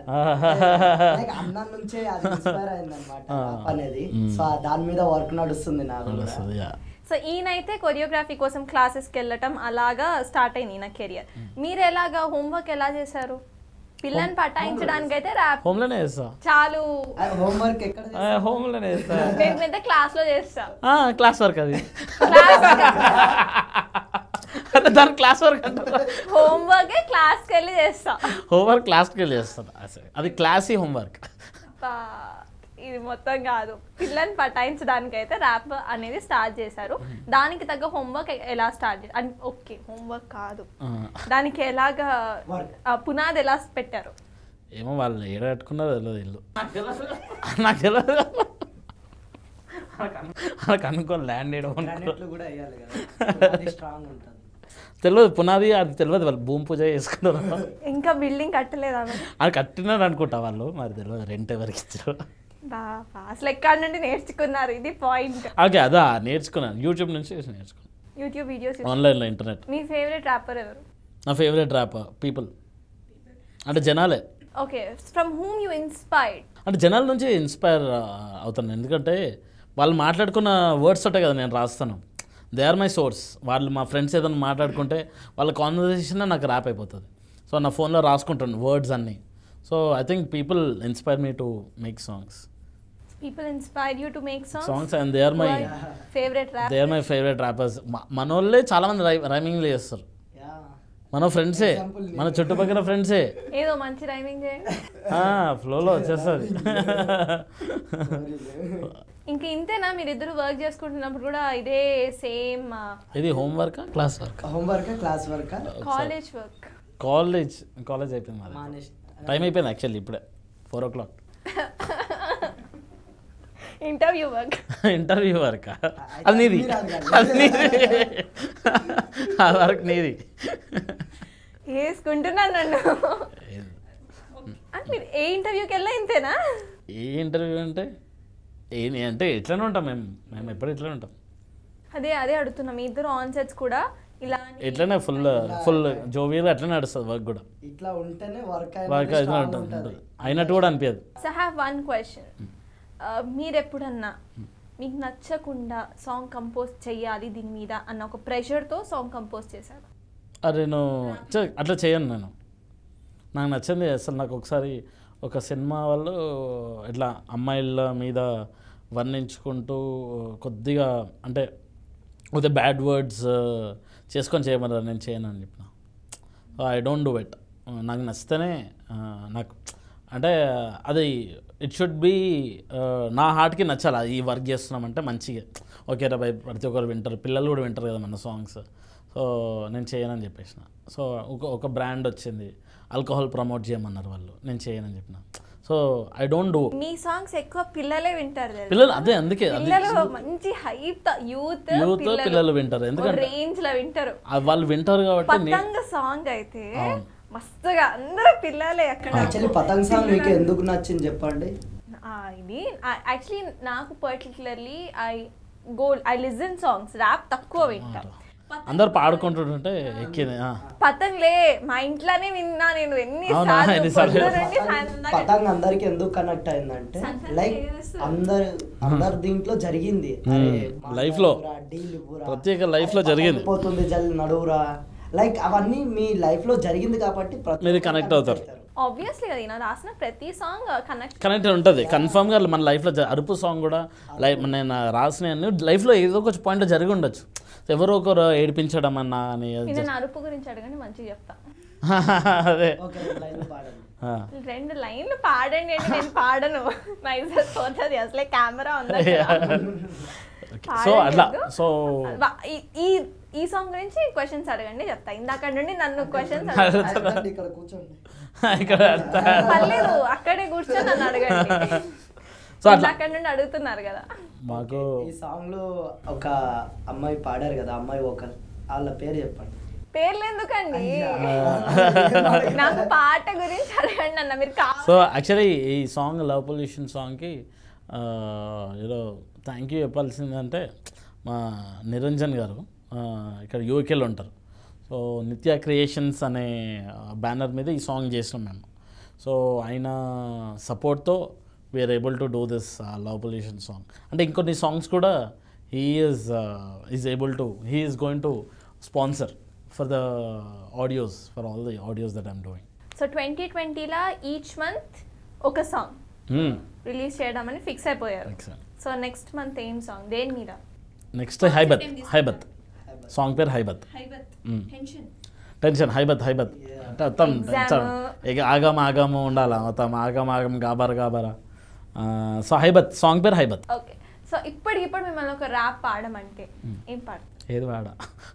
అన్న నుంచే అది ఇన్స్పైర్ అయిందన్నమాట అనేది. సో దాని మీద వర్క్ నడుస్తుంది నాకు. సో ఈయనైతే కొరియోగ్రఫీ కోసం క్లాసెస్కి వెళ్ళటం అలాగా స్టార్ట్ అయింది ఈయన కెరియర్. మీరు ఎలాగా హోంవర్క్ ఎలా చేశారు? పిల్లని పటాయించడానికి అయితే ర్యాప్ హోమ్లోనే చేస్తా. చాలు హోంవర్క్ ఎక్కడ? హోమ్లోనే చేస్తా. నేను క్లాస్ లో చేస్తా. క్లాస్ వర్క్ అది దాని క్లాస్ వర్క్ అంటారు. హోంవర్క్ క్లాస్కి వెళ్ళి చేస్తా. హోంవర్క్ క్లాస్కి వెళ్ళి చేస్తాను, అది క్లాసీ హోంవర్క్. ఇది మొత్తం కాదు, పిల్లని పటాయించడానికి అయితే ర్యాప్ అనేది స్టార్ట్ చేశారు. దానికి తగ్గ హోంవర్క్ ఎలా స్టార్ట్ చేశారు? ఓకే, హోంవర్క్ కాదు, దానికి ఎలాగా పునాది ఎలా పెట్టారు? ఏమో వాళ్ళు ఏడ కట్టుకున్నారో తెలియదు ఇల్లు, నాకు తెలియదు. వాళ్ళకి అనుకోని ల్యాండ్ వేయడం గ్రానైట్లు కూడా వేయాలి కదా, అది స్ట్రాంగ్ ఉంటుంది. తెలియదు, పునాది అది తెలియదు, వాళ్ళు భూమి పూజ చేసుకున్నారు. ఇంకా బిల్డింగ్ కట్టలేదా అది కట్టినారు అనుకుంటా వాళ్ళు, మరి తెలియదు రెంట్ ఎవరికి ఇచ్చారు. బాబా అసలు ఎక్కడ నుండి నేర్చుకున్నారు, ఇది పాయింట్. ఓకే అదా నేర్చుకున్నాను, యూట్యూబ్ నుంచి నేర్చుకున్నాను, యూట్యూబ్ వీడియోస్. ఆన్లైన్లో ఇంటర్నెట్. మీ ఫేవరెట్ ర్యాపర్ ఎవరు? నా ఫేవరెట్ ర్యాపర్ పీపుల్, అంటే జనాలే. Okay, from whom you inspired? అంటే జనాల నుంచి ఇన్స్పైర్ అవుతాను, ఎందుకంటే వాళ్ళు మాట్లాడుకున్న వర్డ్స్ ఉంటాయి కదా నేను రాస్తాను, దే ఆర్ మై సోర్స్. వాళ్ళు మా ఫ్రెండ్స్ ఏదైనా మాట్లాడుకుంటే వాళ్ళ కాన్వర్జేషన్ నాకు ర్యాప్ అయిపోతుంది. సో నా ఫోన్లో రాసుకుంటాను వర్డ్స్ అన్నీ. So I think people inspire me to make songs. People inspire you to make songs and they are my favorite rappers. They are my favorite rappers. మనోళ్ళే చాలా మంది రైమింగ్ చేస్తారు, మన ఫ్రెండ్సే, మన చుట్టుపక్కల ఫ్రెండ్సే. ఏదో మంచి రైమింగ్ చేయండి, ఫ్లోలో వచ్చేస్తుంది. ఇంక ఇంతేనా మీరిద్దరు వర్క్ చేసుకుంటున్నప్పుడు కూడా ఇదే సేమ్? ఇది homework class work? Homework class work college work? College అయిపోయింది మాది, టైం అయిపోయింది యాక్చువల్లీ ఇప్పుడే 4 o'clock. Interview work? Interview work అది నీది, అది నీది, ఆ వర్క్ నీది. వేసుకుంటున్నాను నన్ను. మీరు ఏ ఇంటర్వ్యూకి వెళ్ళా ఇంతేనా? ఏ ఇంటర్వ్యూ అంటే అంటే ఎట్లనే ఉంటాం మేము ఎప్పుడు ఇట్లనే ఉంటాం. అదే అడుగుతున్నాం, మీ ఇద్దరు ఆన్ సెట్స్ కూడా ఇలా ఎట్లనే ఫుల్ జోవియల్ అట్లనే నడుస్తుంది వర్క్ కూడా. ఇట్లా ఉంటేనే వర్క్ ఉంటుంది, అయినట్టు కూడా అనిపించదు. So I have one question. మీరు ఎప్పుడన్నా మీకు నచ్చకుండా సాంగ్ కంపోజ్ చెయ్యాలి దీని మీద అన్న ఒక ప్రెషర్తో సాంగ్ కంపోజ్ చేశారు? అరే అట్లా చేయను నేను, నాకు నచ్చింది అసలు. నాకు ఒకసారి ఒక సినిమా వాళ్ళు ఇట్లా అమ్మాయిల మీద వర్ణించుకుంటూ కొద్దిగా అంటే కొద్దిగా బ్యాడ్ వర్డ్స్ చేసుకొని చేయమన్నారు, నేను చేయను అని చెప్పిన. I don't do it. నాకు నచ్చితేనే నాకు అంటే అది ఇట్ షుడ్ బీ నా హార్ట్కి నచ్చాలి. ఈ వర్క్ చేస్తున్నామంటే మంచిగా ఓకే రా బై, ప్రతి ఒక్కరు వింటారు, పిల్లలు కూడా వింటారు కదా మన సాంగ్స్. సో నేను చేయనని చెప్పేసిన. సో ఒక బ్రాండ్ వచ్చింది, ఆల్కహాల్ ప్రమోట్ చేయమన్నారు వాళ్ళు, నేను చేయనని చెప్పిన. So I don't do. మీ సాంగ్స్ ఎక్కువ పిల్లలే వింటారు, పిల్లలు అదే అందుకే మంచి హైప్ యూత్ పిల్లలు వింటారు, ఎందుకంటే రేంజ్ లో వింటారు, వాళ్ళు వింటారు కాబట్టి. పతంగ సాంగ్ అయితే మస్తుగా అందరూ పిల్లలే. అక్కడ యాక్చువల్లీ పతంగ సాంగ్ మీకు ఎందుకు నచ్చింది చెప్పండి? ఇది యాక్చువల్లీ నాకు particularly I listen songs, rap తక్కువ వింటా. అందరు పాడుకుంటుంటే ఎక్కింది. పతంగ్లే మా ఇంట్లోనే విన్నా నేను ఎన్ని. పతంగ్ అందరికి ఎందుకు కనెక్ట్ అయిందంటే లైక్ అందరు దీంట్లో జరిగింది లైఫ్ లో, ప్రత్యేక లైఫ్ లో జరిగింది, పోతుంది జల్ నడువురా, లైక్ అవన్నీ మీ లైఫ్ లో జరిగింది కాబట్టి మీరు కనెక్ట్ అవుతారు. ఆబ్వియస్లీ కదా, నేను రాసిన ప్రతి సాంగ్ కనెక్ట్ ఉంటుంది కన్ఫర్మ్గా. మన లైఫ్లో అరుపు సాంగ్ కూడా నేను రాసిన లైఫ్లో ఏదో ఒక పాయింట్ జరిగి ఉండొచ్చు, ఎవరో ఒకరు ఏడిపించడం అన్నా అని. అరుపు గురించి అడగండి, మంచిగా చెప్తా. అదే 2 లైన్లు పాడండి అంటే నేను పాడను, నైజెస్ పోతుంది అసలే కెమెరా ఉంది. సో అట్లా. సో ఈ సాంగ్ గురించి క్వశ్చన్స్ అడగండి చెప్తా. ఇందాక నుండి నన్ను క్వశ్చన్స్ పర్లేదు, అక్కడే కూర్చొని నన్ను అడగండి. సో అక్కడ నుండి అడుగుతున్నారు కదా. మాకు ఈ సాంగ్ లో ఒక అమ్మాయి పాడారు కదా, అమ్మాయి వోకల్, వాళ్ళ పేరు చెప్పండి. పేర్లు ఎందుకండి, నాకు పాట గురించి అడగండి అన్న మీరు. సో యాక్చువల్లీ ఈ సాంగ్ లవ్ పొల్యూషన్ సాంగ్కి ఏదో థ్యాంక్ యూ చెప్పాల్సిందంటే మా నిరంజన్ గారు ఇక్కడ యూకేలో ఉంటారు. సో నిత్య క్రియేషన్స్ అనే బ్యానర్ మీద ఈ సాంగ్ చేసినాం మేము. సో ఆయన సపోర్ట్తో we're able to do this love pollution song. అంటే ఇంకొన్ని సాంగ్స్ కూడా he is going to sponsor for the audios, for all the audios that I'm doing. So 2020లో ఈచ్ మంత్ ఒక సాంగ్ రిలీజ్ చేయడామని ఫిక్స్ అయిపోయారు. So next month ఏం song, దేని మీద? నెక్స్ట్ హైబత్ సాంగ్ పేరు హైబత్. టెన్షన్ హైబత్ మొత్తం ఆగము ఉండాలా, మొత్తం ఆగం గాబరా. సో హైబత్ సాంగ్ పేరు హైబత్. ఓకే, సో ఇప్పటికిప్పుడు మిమ్మల్ని ఒక ర్యాప్ పాడమంటే ఏం పాడతారు? ఏది వాడా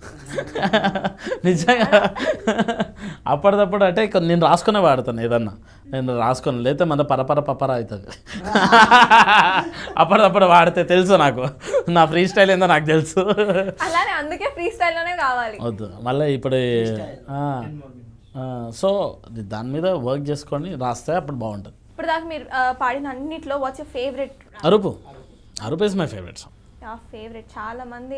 నిజంగా అప్పటిదప్పుడు అంటే నేను రాసుకునే వాడతాను ఏదన్నా, నేను రాసుకొని లేకపోతే మన పరపర అవుతుంది. అప్పటిదప్పుడు వాడితే తెలుసు నాకు, నా ఫ్రీ స్టైల్ ఏందో నాకు తెలుసు. అలానే అందుకే ఫ్రీ స్టైల్లోనే కావాలి. వద్దు మళ్ళీ ఇప్పుడు సో దాని మీద వర్క్ చేసుకొని రాస్తే అప్పుడు బాగుంటుంది. ఇప్పుడు దాకా మీరు పాడిన అన్నిట్లో వాట్స్ యువర్ ఫేవరెట్? అరుపు is my favourite song. Favourite చాలా మంది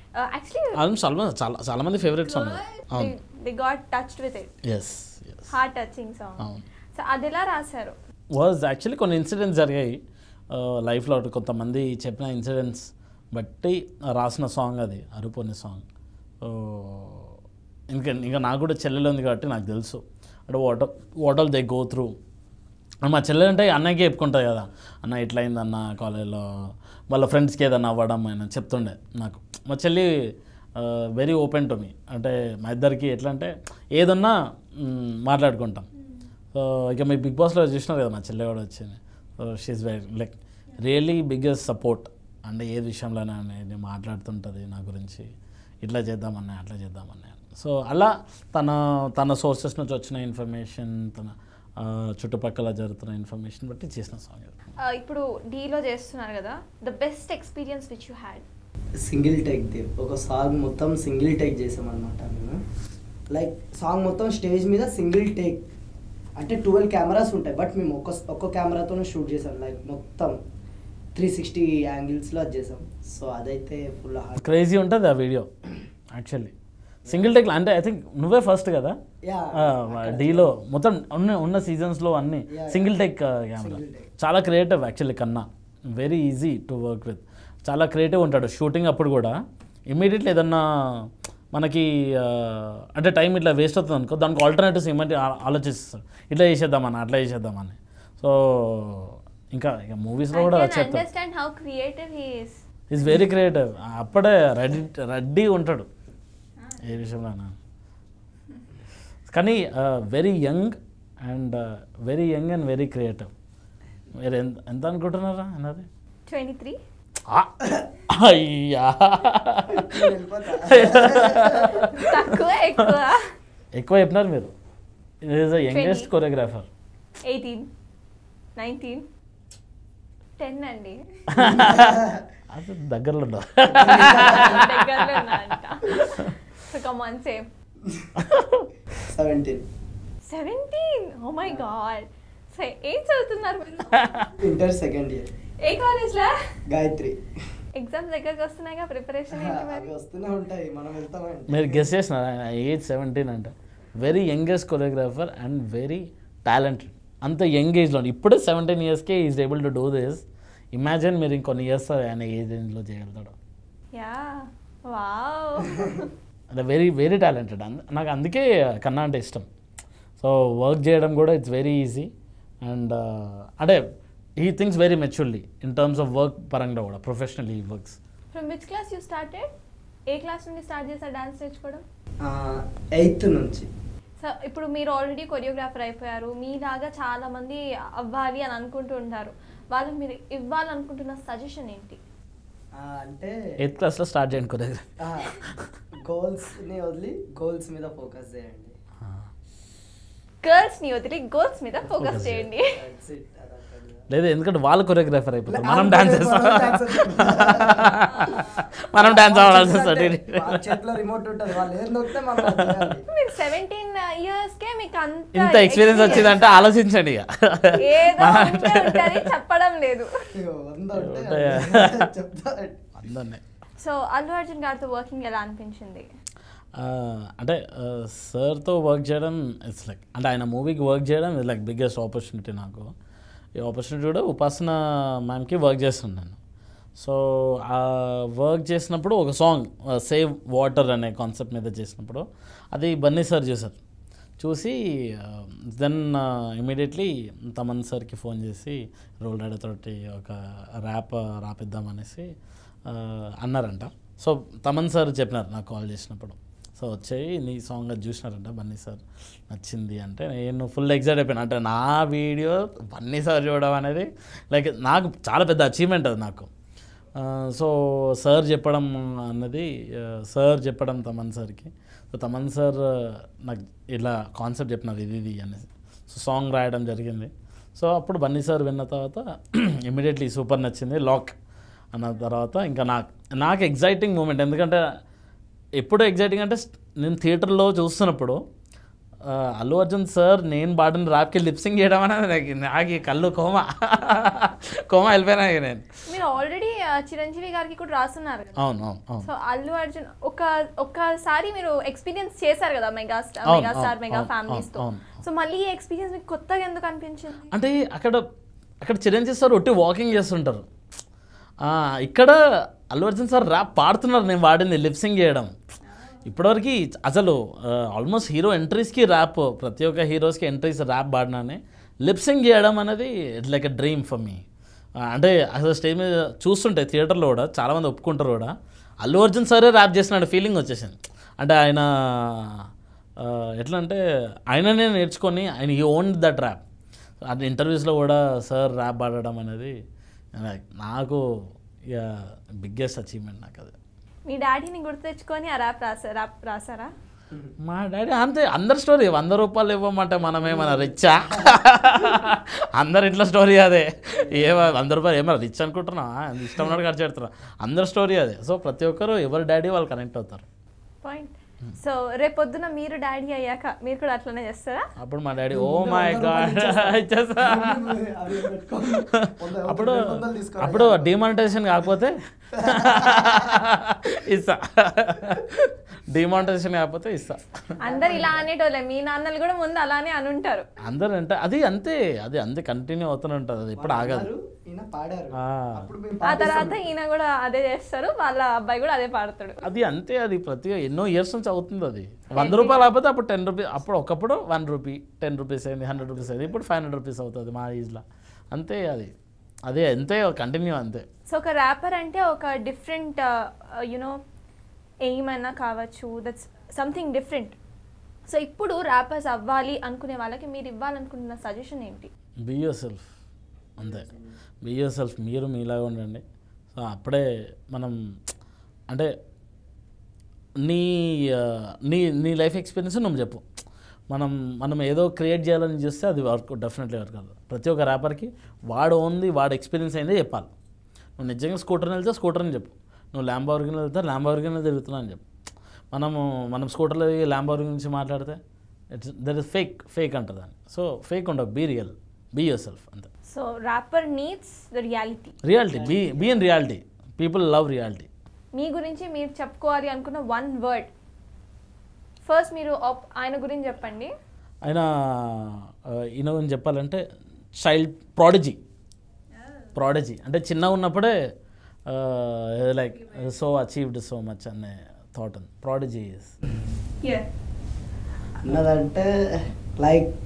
చాలా మంది favourite song. They got touched with it. yes heart touching song. So అది ఎలా రాశారు? వాజ్ యాక్చువల్లీ కొన్ని ఇన్సిడెంట్స్ జరిగాయి లైఫ్లో, కొంతమంది చెప్పిన ఇన్సిడెంట్స్ బట్టి రాసిన సాంగ్ అది అరుపు అనే సాంగ్. ఇంకా నాకు కూడా చెల్లెలు ఉంది కాబట్టి నాకు తెలుసు అంటే what all they go through. మా చెల్లెలు అంటే అన్నయ్యకి చెప్పుకుంటుంది కదా, అన్న ఇట్లా అయింది అన్న కాలేజ్లో, వాళ్ళ ఫ్రెండ్స్కి ఏదన్నా అవ్వడం ఆయన చెప్తుండే నాకు. మా చెల్లి వెరీ ఓపెన్ టు మీ, అంటే మా ఇద్దరికి ఎట్లా అంటే ఏదన్నా మాట్లాడుకుంటాం. సో ఇక మీ బిగ్ బాస్లో చూసినారు కదా మా చెల్లె కూడా వచ్చింది. So she's very like really biggest support, అంటే ఏ విషయంలోనే నేను మాట్లాడుతుంటుంది నా గురించి, ఇట్లా చేద్దామన్నా అట్లా చేద్దామన్నా. సో అలా తన సోర్సెస్ నుంచి వచ్చిన ఇన్ఫర్మేషన్, తన చుట్టుపక్కల జరుగుతున్న ఇన్ఫర్మేషన్ బట్టి చేసిన సాంగ్. ఇప్పుడు డీలో చేస్తున్నారు కదా, the best experience which you had? Single take ఒక సాంగ్ మొత్తం సింగిల్ టేక్ చేసామన్నమాట మేము. లైక్ సాంగ్ మొత్తం స్టేజ్ మీద సింగిల్ టేక్, అంటే 12 కెమెరాస్ ఉంటాయి, బట్ మేము ఒక్క కెమెరాతోనే షూట్ చేసాం. లైక్ మొత్తం 360 యాంగిల్స్లో అది చేసాం. సో అదైతే ఫుల్ క్రేజీ ఉంటుంది ఆ వీడియో యాక్చువల్లీ. సింగిల్ టేక్ అంటే ఐ థింక్ నువ్వే ఫస్ట్ కదా డీలో మొత్తం ఉన్న సీజన్స్లో అన్నీ సింగిల్ టేక్ కెమెరా. చాలా creative actually Kanna, very easy to work with. చాలా క్రియేటివ్ ఉంటాడు షూటింగ్ అప్పుడు కూడా. ఇమ్మీడియట్లీ ఏదన్నా మనకి అంటే టైం ఇట్లా వేస్ట్ అవుతుంది అనుకో, దానికి ఆల్టర్నేటివ్స్ ఏమంటే ఆలోచిస్తాడు, ఇట్లా చేసేద్దామని అట్లా చేసేద్దామని. సో ఇంకా మూవీస్లో కూడా ఈజ్ వెరీ క్రియేటివ్. అప్పుడే రెడీ ఉంటాడు ఏ విషయంలో. కానీ very young and very creative. మీరు ఎంత అనుకుంటున్నారా అన్నది? 23. అయ్యా ఎక్కువ చెప్పినారు మీరు. Is the youngest choreographer. 18, 19, 10 అండి. అది దగ్గరలో ఉన్నా. So come on, say 17. 17? Oh my god. So ఏం చదువుతున్నారు మీరు? Inter second year. ఏ కాలేజ్లో? గాయత్రి. ఎగ్జామ్స్ దగ్గరకు వస్తున్నాయిగా, ప్రిపరేషన్ ఏంటి మరి? వస్తూనే ఉంటాయి, మనం వెళ్తామంటే. మీరు గెస్ చేసినారా ఏజ్ 17 అంటే? Very youngest choreographer and very talented. అంత యంగ్ ఏజ్లో, ఇప్పుడే 17 yearsకే is able to do this. Imagine మీరు ఇంకొన్ని ఇయర్స్ ఆయన ఏజ్ రేంజ్లో చేయగలుగుతాడు. Yeah wow. అదే వెరీ టాలెంటెడ్. నాకు అందుకే కన్నా అంటే ఇష్టం. సో వర్క్ చేయడం కూడా ఇట్స్ వెరీ ఈజీ అండ్ అంటే he thinks very maturely in terms of work పరంగా కూడా. Professionally he works. From which class you started? ఏ క్లాస్ నుండి స్టార్ట్ చేశారు డాన్స్ నేర్చుకోవడం? 8th నుంచి. సో ఇప్పుడు మీరు ఆల్రెడీ కొరియోగ్రాఫర్ అయిపోయారు, మీలాగా చాలా మంది అవ్వాలి అని అనుకుంటూ ఉంటారు, వాళ్ళకి మీరు ఇవ్వాలనుకుంటున్న సజెషన్ ఏంటి? అంటే 8th క్లాస్లో స్టార్ట్ చేయండి కొరియోగ్రఫీ. గోల్స్ని వదిలి గోల్స్ మీద ఫోకస్ చేయండి. గర్ల్స్ని వదిలి గోల్స్ మీద ఫోకస్ చేయండి. లేదు, ఎందుకంటే వాళ్ళు కొరియోగ్రాఫర్ అయిపోతారు, మనం డాన్స్ చేస్తాం, మనం డాన్స్ అవ్వాల్సి వస్తుంది. చేతిలో రిమోట్ ఉంటుంది, వాళ్ళు ఏం నొక్కితే మనం చేయాలి. మీరు 17 yearsకే మీకు ఇంత ఎక్స్పీరియన్స్ వచ్చిందంటే ఆలోచించండి ఇక. ఏదో ఉంటది, చెప్పడం లేదు. అందరినీ. సో అల్లు అర్జున్ గారితో వర్కింగ్ ఎలా అనిపించింది? అంటే సార్తో వర్క్ చేయడం ఇట్స్ లైక్, అంటే ఆయన మూవీకి వర్క్ చేయడం ఇట్స్ లైక్ బిగ్గెస్ట్ ఆపర్చునిటీ నాకు. ఈ ఆపర్చునిటీ కూడా ఉపాసన మ్యామ్కి వర్క్ చేస్తున్నాను. సో ఆ వర్క్ చేసినప్పుడు ఒక సాంగ్ సేవ్ వాటర్ అనే కాన్సెప్ట్ మీద చేసినప్పుడు అది బన్నీ సార్ చూసారు. చూసి దెన్ ఇమీడియట్లీ తమన్ సార్కి ఫోన్ చేసి రోల్ రైడర్తోటి ఒక రాపిద్దామనేసి అన్నారంట. సో తమన్ సార్ చెప్పినారు నాకు కాల్ చేసినప్పుడు. సో వచ్చాయి నీ సాంగ్ అది చూసినారంట బన్నీ సార్, నచ్చింది అంటే నేను ఫుల్ ఎక్సైట్ అయిపోయాను. అంటే నా వీడియో బన్నీ సార్ చూడడం అనేది లైక్ నాకు చాలా పెద్ద అచీవ్మెంట్ అది నాకు. సో సార్ చెప్పడం అన్నది సార్ చెప్పడం తమన్ సార్కి. సో తమన్ సార్ నాకు ఇలా కాన్సెప్ట్ చెప్పినారు ఇది అనేసి. సో సాంగ్ రాయడం జరిగింది. సో అప్పుడు బన్నీ సార్ విన్న తర్వాత ఇమీడియట్లీ సూపర్ నచ్చింది, లాక్ అన్న తర్వాత ఇంకా నాకు ఎగ్జైటింగ్ మూమెంట్. ఎందుకంటే ఎప్పుడు ఎగ్జైటింగ్ అంటే నేను థియేటర్లో చూస్తున్నప్పుడు అల్లు అర్జున్ సార్ నేను పాడిన ర్యాప్కి లిప్సింగ్ చేయడం అనేది నాకు కళ్ళు కోమా వెళ్ళిపోయినా నేను. మీరు ఆల్రెడీ చిరంజీవి గారికి కూడా రాస్తున్నారు. అవును. సో అల్లు అర్జున్ ఒక్కసారి మీరు ఎక్స్పీరియన్స్ చేశారు కదా మెగాస్టార్ మెగా ఫ్యామిలీస్ తో. సో మళ్ళీ ఈ ఎక్స్పీరియన్స్ మీకు కొత్తగా ఎందుకు అనిపించింది? అంటే అక్కడ చిరంజీవి సార్ ఒట్టి వాకింగ్ చేస్తుంటారు, ఇక్కడ అల్లు అర్జున్ సార్ ర్యాప్ పాడుతున్నారు, నేను వాడింది లిప్సింగ్ చేయడం. ఇప్పటివరకు అసలు ఆల్మోస్ట్ హీరో ఎంట్రీస్కి ర్యాప్, ప్రతి ఒక్క హీరోస్కి ఎంట్రీస్ ర్యాప్ పాడినానే, లిప్సింగ్ చేయడం అనేది it's like a dream for me. అంటే అసలు స్టేజ్ మీద చూస్తుంటే థియేటర్లో కూడా చాలామంది ఒప్పుకుంటారు కూడా అల్లు అర్జున్ సారే ర్యాప్ చేసినట్టు ఫీలింగ్ వచ్చేసింది. అంటే ఆయన ఎట్లా అంటే ఆయననే నేర్చుకొని ఆయన ఈ ఓన్ దట్ ర్యాప్. అది ఇంటర్వ్యూస్లో కూడా సార్ ర్యాప్ పాడడం అనేది నాకు ఇక బిగ్గెస్ట్ అచీవ్మెంట్ నాకు. అది మీ డాడీని గుర్తు తెచ్చుకొని ఆ ర్యాప్ రాసారా? మా డాడీ అంతే, అందరి స్టోరీ 100 రూపాయలు ఇవ్వమంటే మనమేమన్నా రిచ్చా? అందరి ఇంట్లో స్టోరీ అదే, 100 రూపాయలు ఏమన్నా రిచ్ అనుకుంటున్నా, ఇష్టం ఉన్నట్టు ఖర్చు పెడుతున్నా, అందరి స్టోరీ అదే. సో ప్రతి ఒక్కరు ఎవరి డాడీ వాళ్ళు కనెక్ట్ అవుతారు. పాయింట్. సో రేపొద్దున మీరు డాడీ అయ్యాక మీరు కూడా అట్లనే చేస్తారా? అప్పుడు మా డాడీ ఓ మై గాడ్ ఇచ్చేస్తా. అప్పుడు డిమానిటైజేషన్ కాకపోతే ఇస్తా, డిమానిటైజేషన్ కాకపోతే ఇస్తా. అందరు ఇలా అనేటోళ్ళే, మీ నాన్నలు కూడా ముందు అలానే అనుంటారు. అందరు అంటే అది అంతే కంటిన్యూ అవుతూనే ఉంటుంది, అది ఎప్పుడు ఆగదు. ఆ తర్వాత ఈయన కూడా అదే చేస్తారు, వాళ్ళ అబ్బాయి కూడా అదే పాడతాడు. అది అంతే, అది ప్రతి ఎన్నో ఇయర్స్ నుంచి అవుతుంది. అది 100 రూపాయలు కాకపోతే అప్పుడు 10 రూపీస్, అప్పుడు ఒకప్పుడు 1 రూపీ 10 రూపీస్ అయింది, 100 రూపీస్ అయింది, ఇప్పుడు 500 రూపీస్ అవుతుంది మా ఏజ్లో. అంతే, అదే అంతే కంటిన్యూ అంతే. సో ఒక ర్యాపర్ అంటే ఒక డిఫరెంట్ యునో ఎయిమ్ అయినా కావచ్చు, దట్స్ సంథింగ్ డిఫరెంట్. సో ఇప్పుడు ర్యాపర్స్ అవ్వాలి అనుకునే వాళ్ళకి మీరు ఇవ్వాలనుకుంటున్న సజెషన్ ఏంటి? బీ యువర్ సెల్ఫ్, అంతే. బీ యువర్ సెల్ఫ్, మీరు మీలాగా ఉండండి. సో అప్పుడే మనం అంటే నీ లైఫ్ ఎక్స్పీరియన్స్ నువ్వు చెప్పు. మనం ఏదో క్రియేట్ చేయాలని చూస్తే అది డెఫినెట్లీ వర్క్ కాదు. ప్రతి ఒక్క ర్యాపర్కి వాడు ఎక్స్పీరియన్స్ అయిందే చెప్పాలి. నువ్వు నిజంగా స్కూటర్ని వెళ్తే స్కూటర్ని చెప్పు, నువ్వు ల్యాంబోర్గిని వెళ్తే ల్యాంబోర్గిని తిరుగుతున్నా అని చెప్పు. మనం స్కూటర్లో ల్యాంబోర్గిని గురించి మాట్లాడితే దట్ ఇస్ ఫేక్ అంటారు దాన్ని. సో ఫేక్ ఉండవు, be real, be yourself అంతే. So rapper needs the reality, be in reality. People love reality. మీ గురించి మీరు చెప్పుకోవాలి అనుకున్న 1 వర్డ్, ఫస్ట్ మీరు ఆయన గురించి చెప్పండి. ఈయన గురించి చెప్పాలంటే చైల్డ్ ప్రాడజీ అంటే చిన్నగా ఉన్నప్పుడే like so achieved so much అనే థాట్ ఉంది. ప్రాడజీ అన్నదంటే లైక్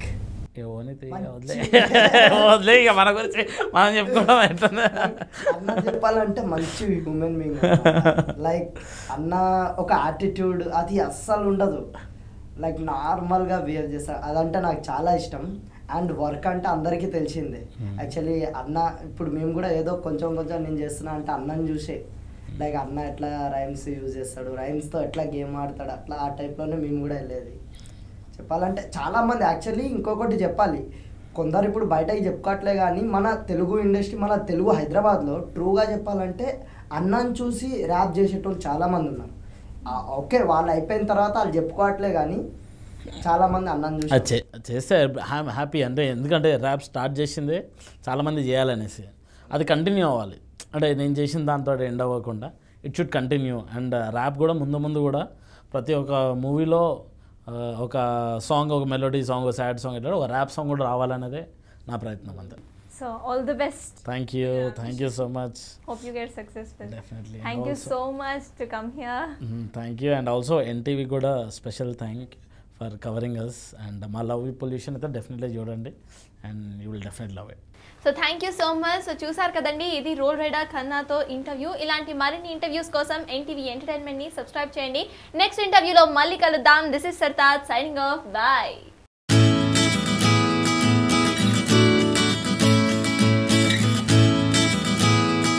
వదిలే ఇక మన గురించి మనం చెప్పుకోవడం ఎట్లా. అన్న చెప్పాలంటే మంచి హ్యూమన్ బీయింగ్. లైక్ అన్న ఒక యాటిట్యూడ్ అది అస్సలు ఉండదు, లైక్ నార్మల్గా బిహేవ్ చేస్తారు, అదంటే నాకు చాలా ఇష్టం. అండ్ వర్క్ అంటే అందరికీ తెలిసిందే. యాక్చువల్లీ అన్న ఇప్పుడు మేము కూడా ఏదో కొంచెం నేను చేస్తున్నా అంటే అన్నని చూసే, లైక్ అన్న ఎట్లా రైమ్స్ యూజ్ చేస్తాడు, రైమ్స్తో ఎట్లా గేమ్ ఆడతాడు, అట్లా ఆ టైప్లోనే మేము కూడా వెళ్ళేది. చెప్పాలంటే చాలామంది యాక్చువల్లీ ఇంకొకటి చెప్పాలి, కొందరు ఇప్పుడు బయటకి చెప్పుకోవట్లే కానీ మన తెలుగు ఇండస్ట్రీ, మన తెలుగు హైదరాబాద్లో ట్రూగా చెప్పాలంటే అన్నని చూసి ర్యాప్ చేసేటోళ్ళు చాలామంది ఉన్నారు. ఓకే, వాళ్ళు అయిపోయిన తర్వాత వాళ్ళు చెప్పుకోవట్లే కానీ చాలామంది అన్నం చూసి చేస్తే హ్యాపీ. అంటే ఎందుకంటే ర్యాప్ స్టార్ట్ చేసిందే చాలామంది చేయాలనేసి, అది కంటిన్యూ అవ్వాలి. అంటే నేను చేసిన దాంతో ఎండ్ అవ్వకుండా it should continue. And rap కూడా ముందు కూడా ప్రతి ఒక్క మూవీలో ఒక సాంగ్, ఒక మెలోడీ సాంగ్, ఒక సాడ్ సాంగ్, ఇట్లా ఒక ర్యాప్ సాంగ్ కూడా రావాలనేదే నా ప్రయత్నం అంతే. So all the best. Thank you so much. Hope you get successful. Definitely. Thank you so much to come here. Thank you, and also NTV kuda special thank for covering us, and ma love pollution అయితే definitely చూడండి and you will definitely love it. So thank you so much. So చూసారు కదండి, ఇది role rider ఖన్నాతో interview. ఇలాంటి మరిన్ని interviews కోసం ఎన్టీవీ ఎంటర్టైన్మెంట్ని subscribe చేయండి. నెక్స్ట్ ఇంటర్వ్యూలో మళ్ళీ కలుద్దాం. This is Sartaj signing off. Bye.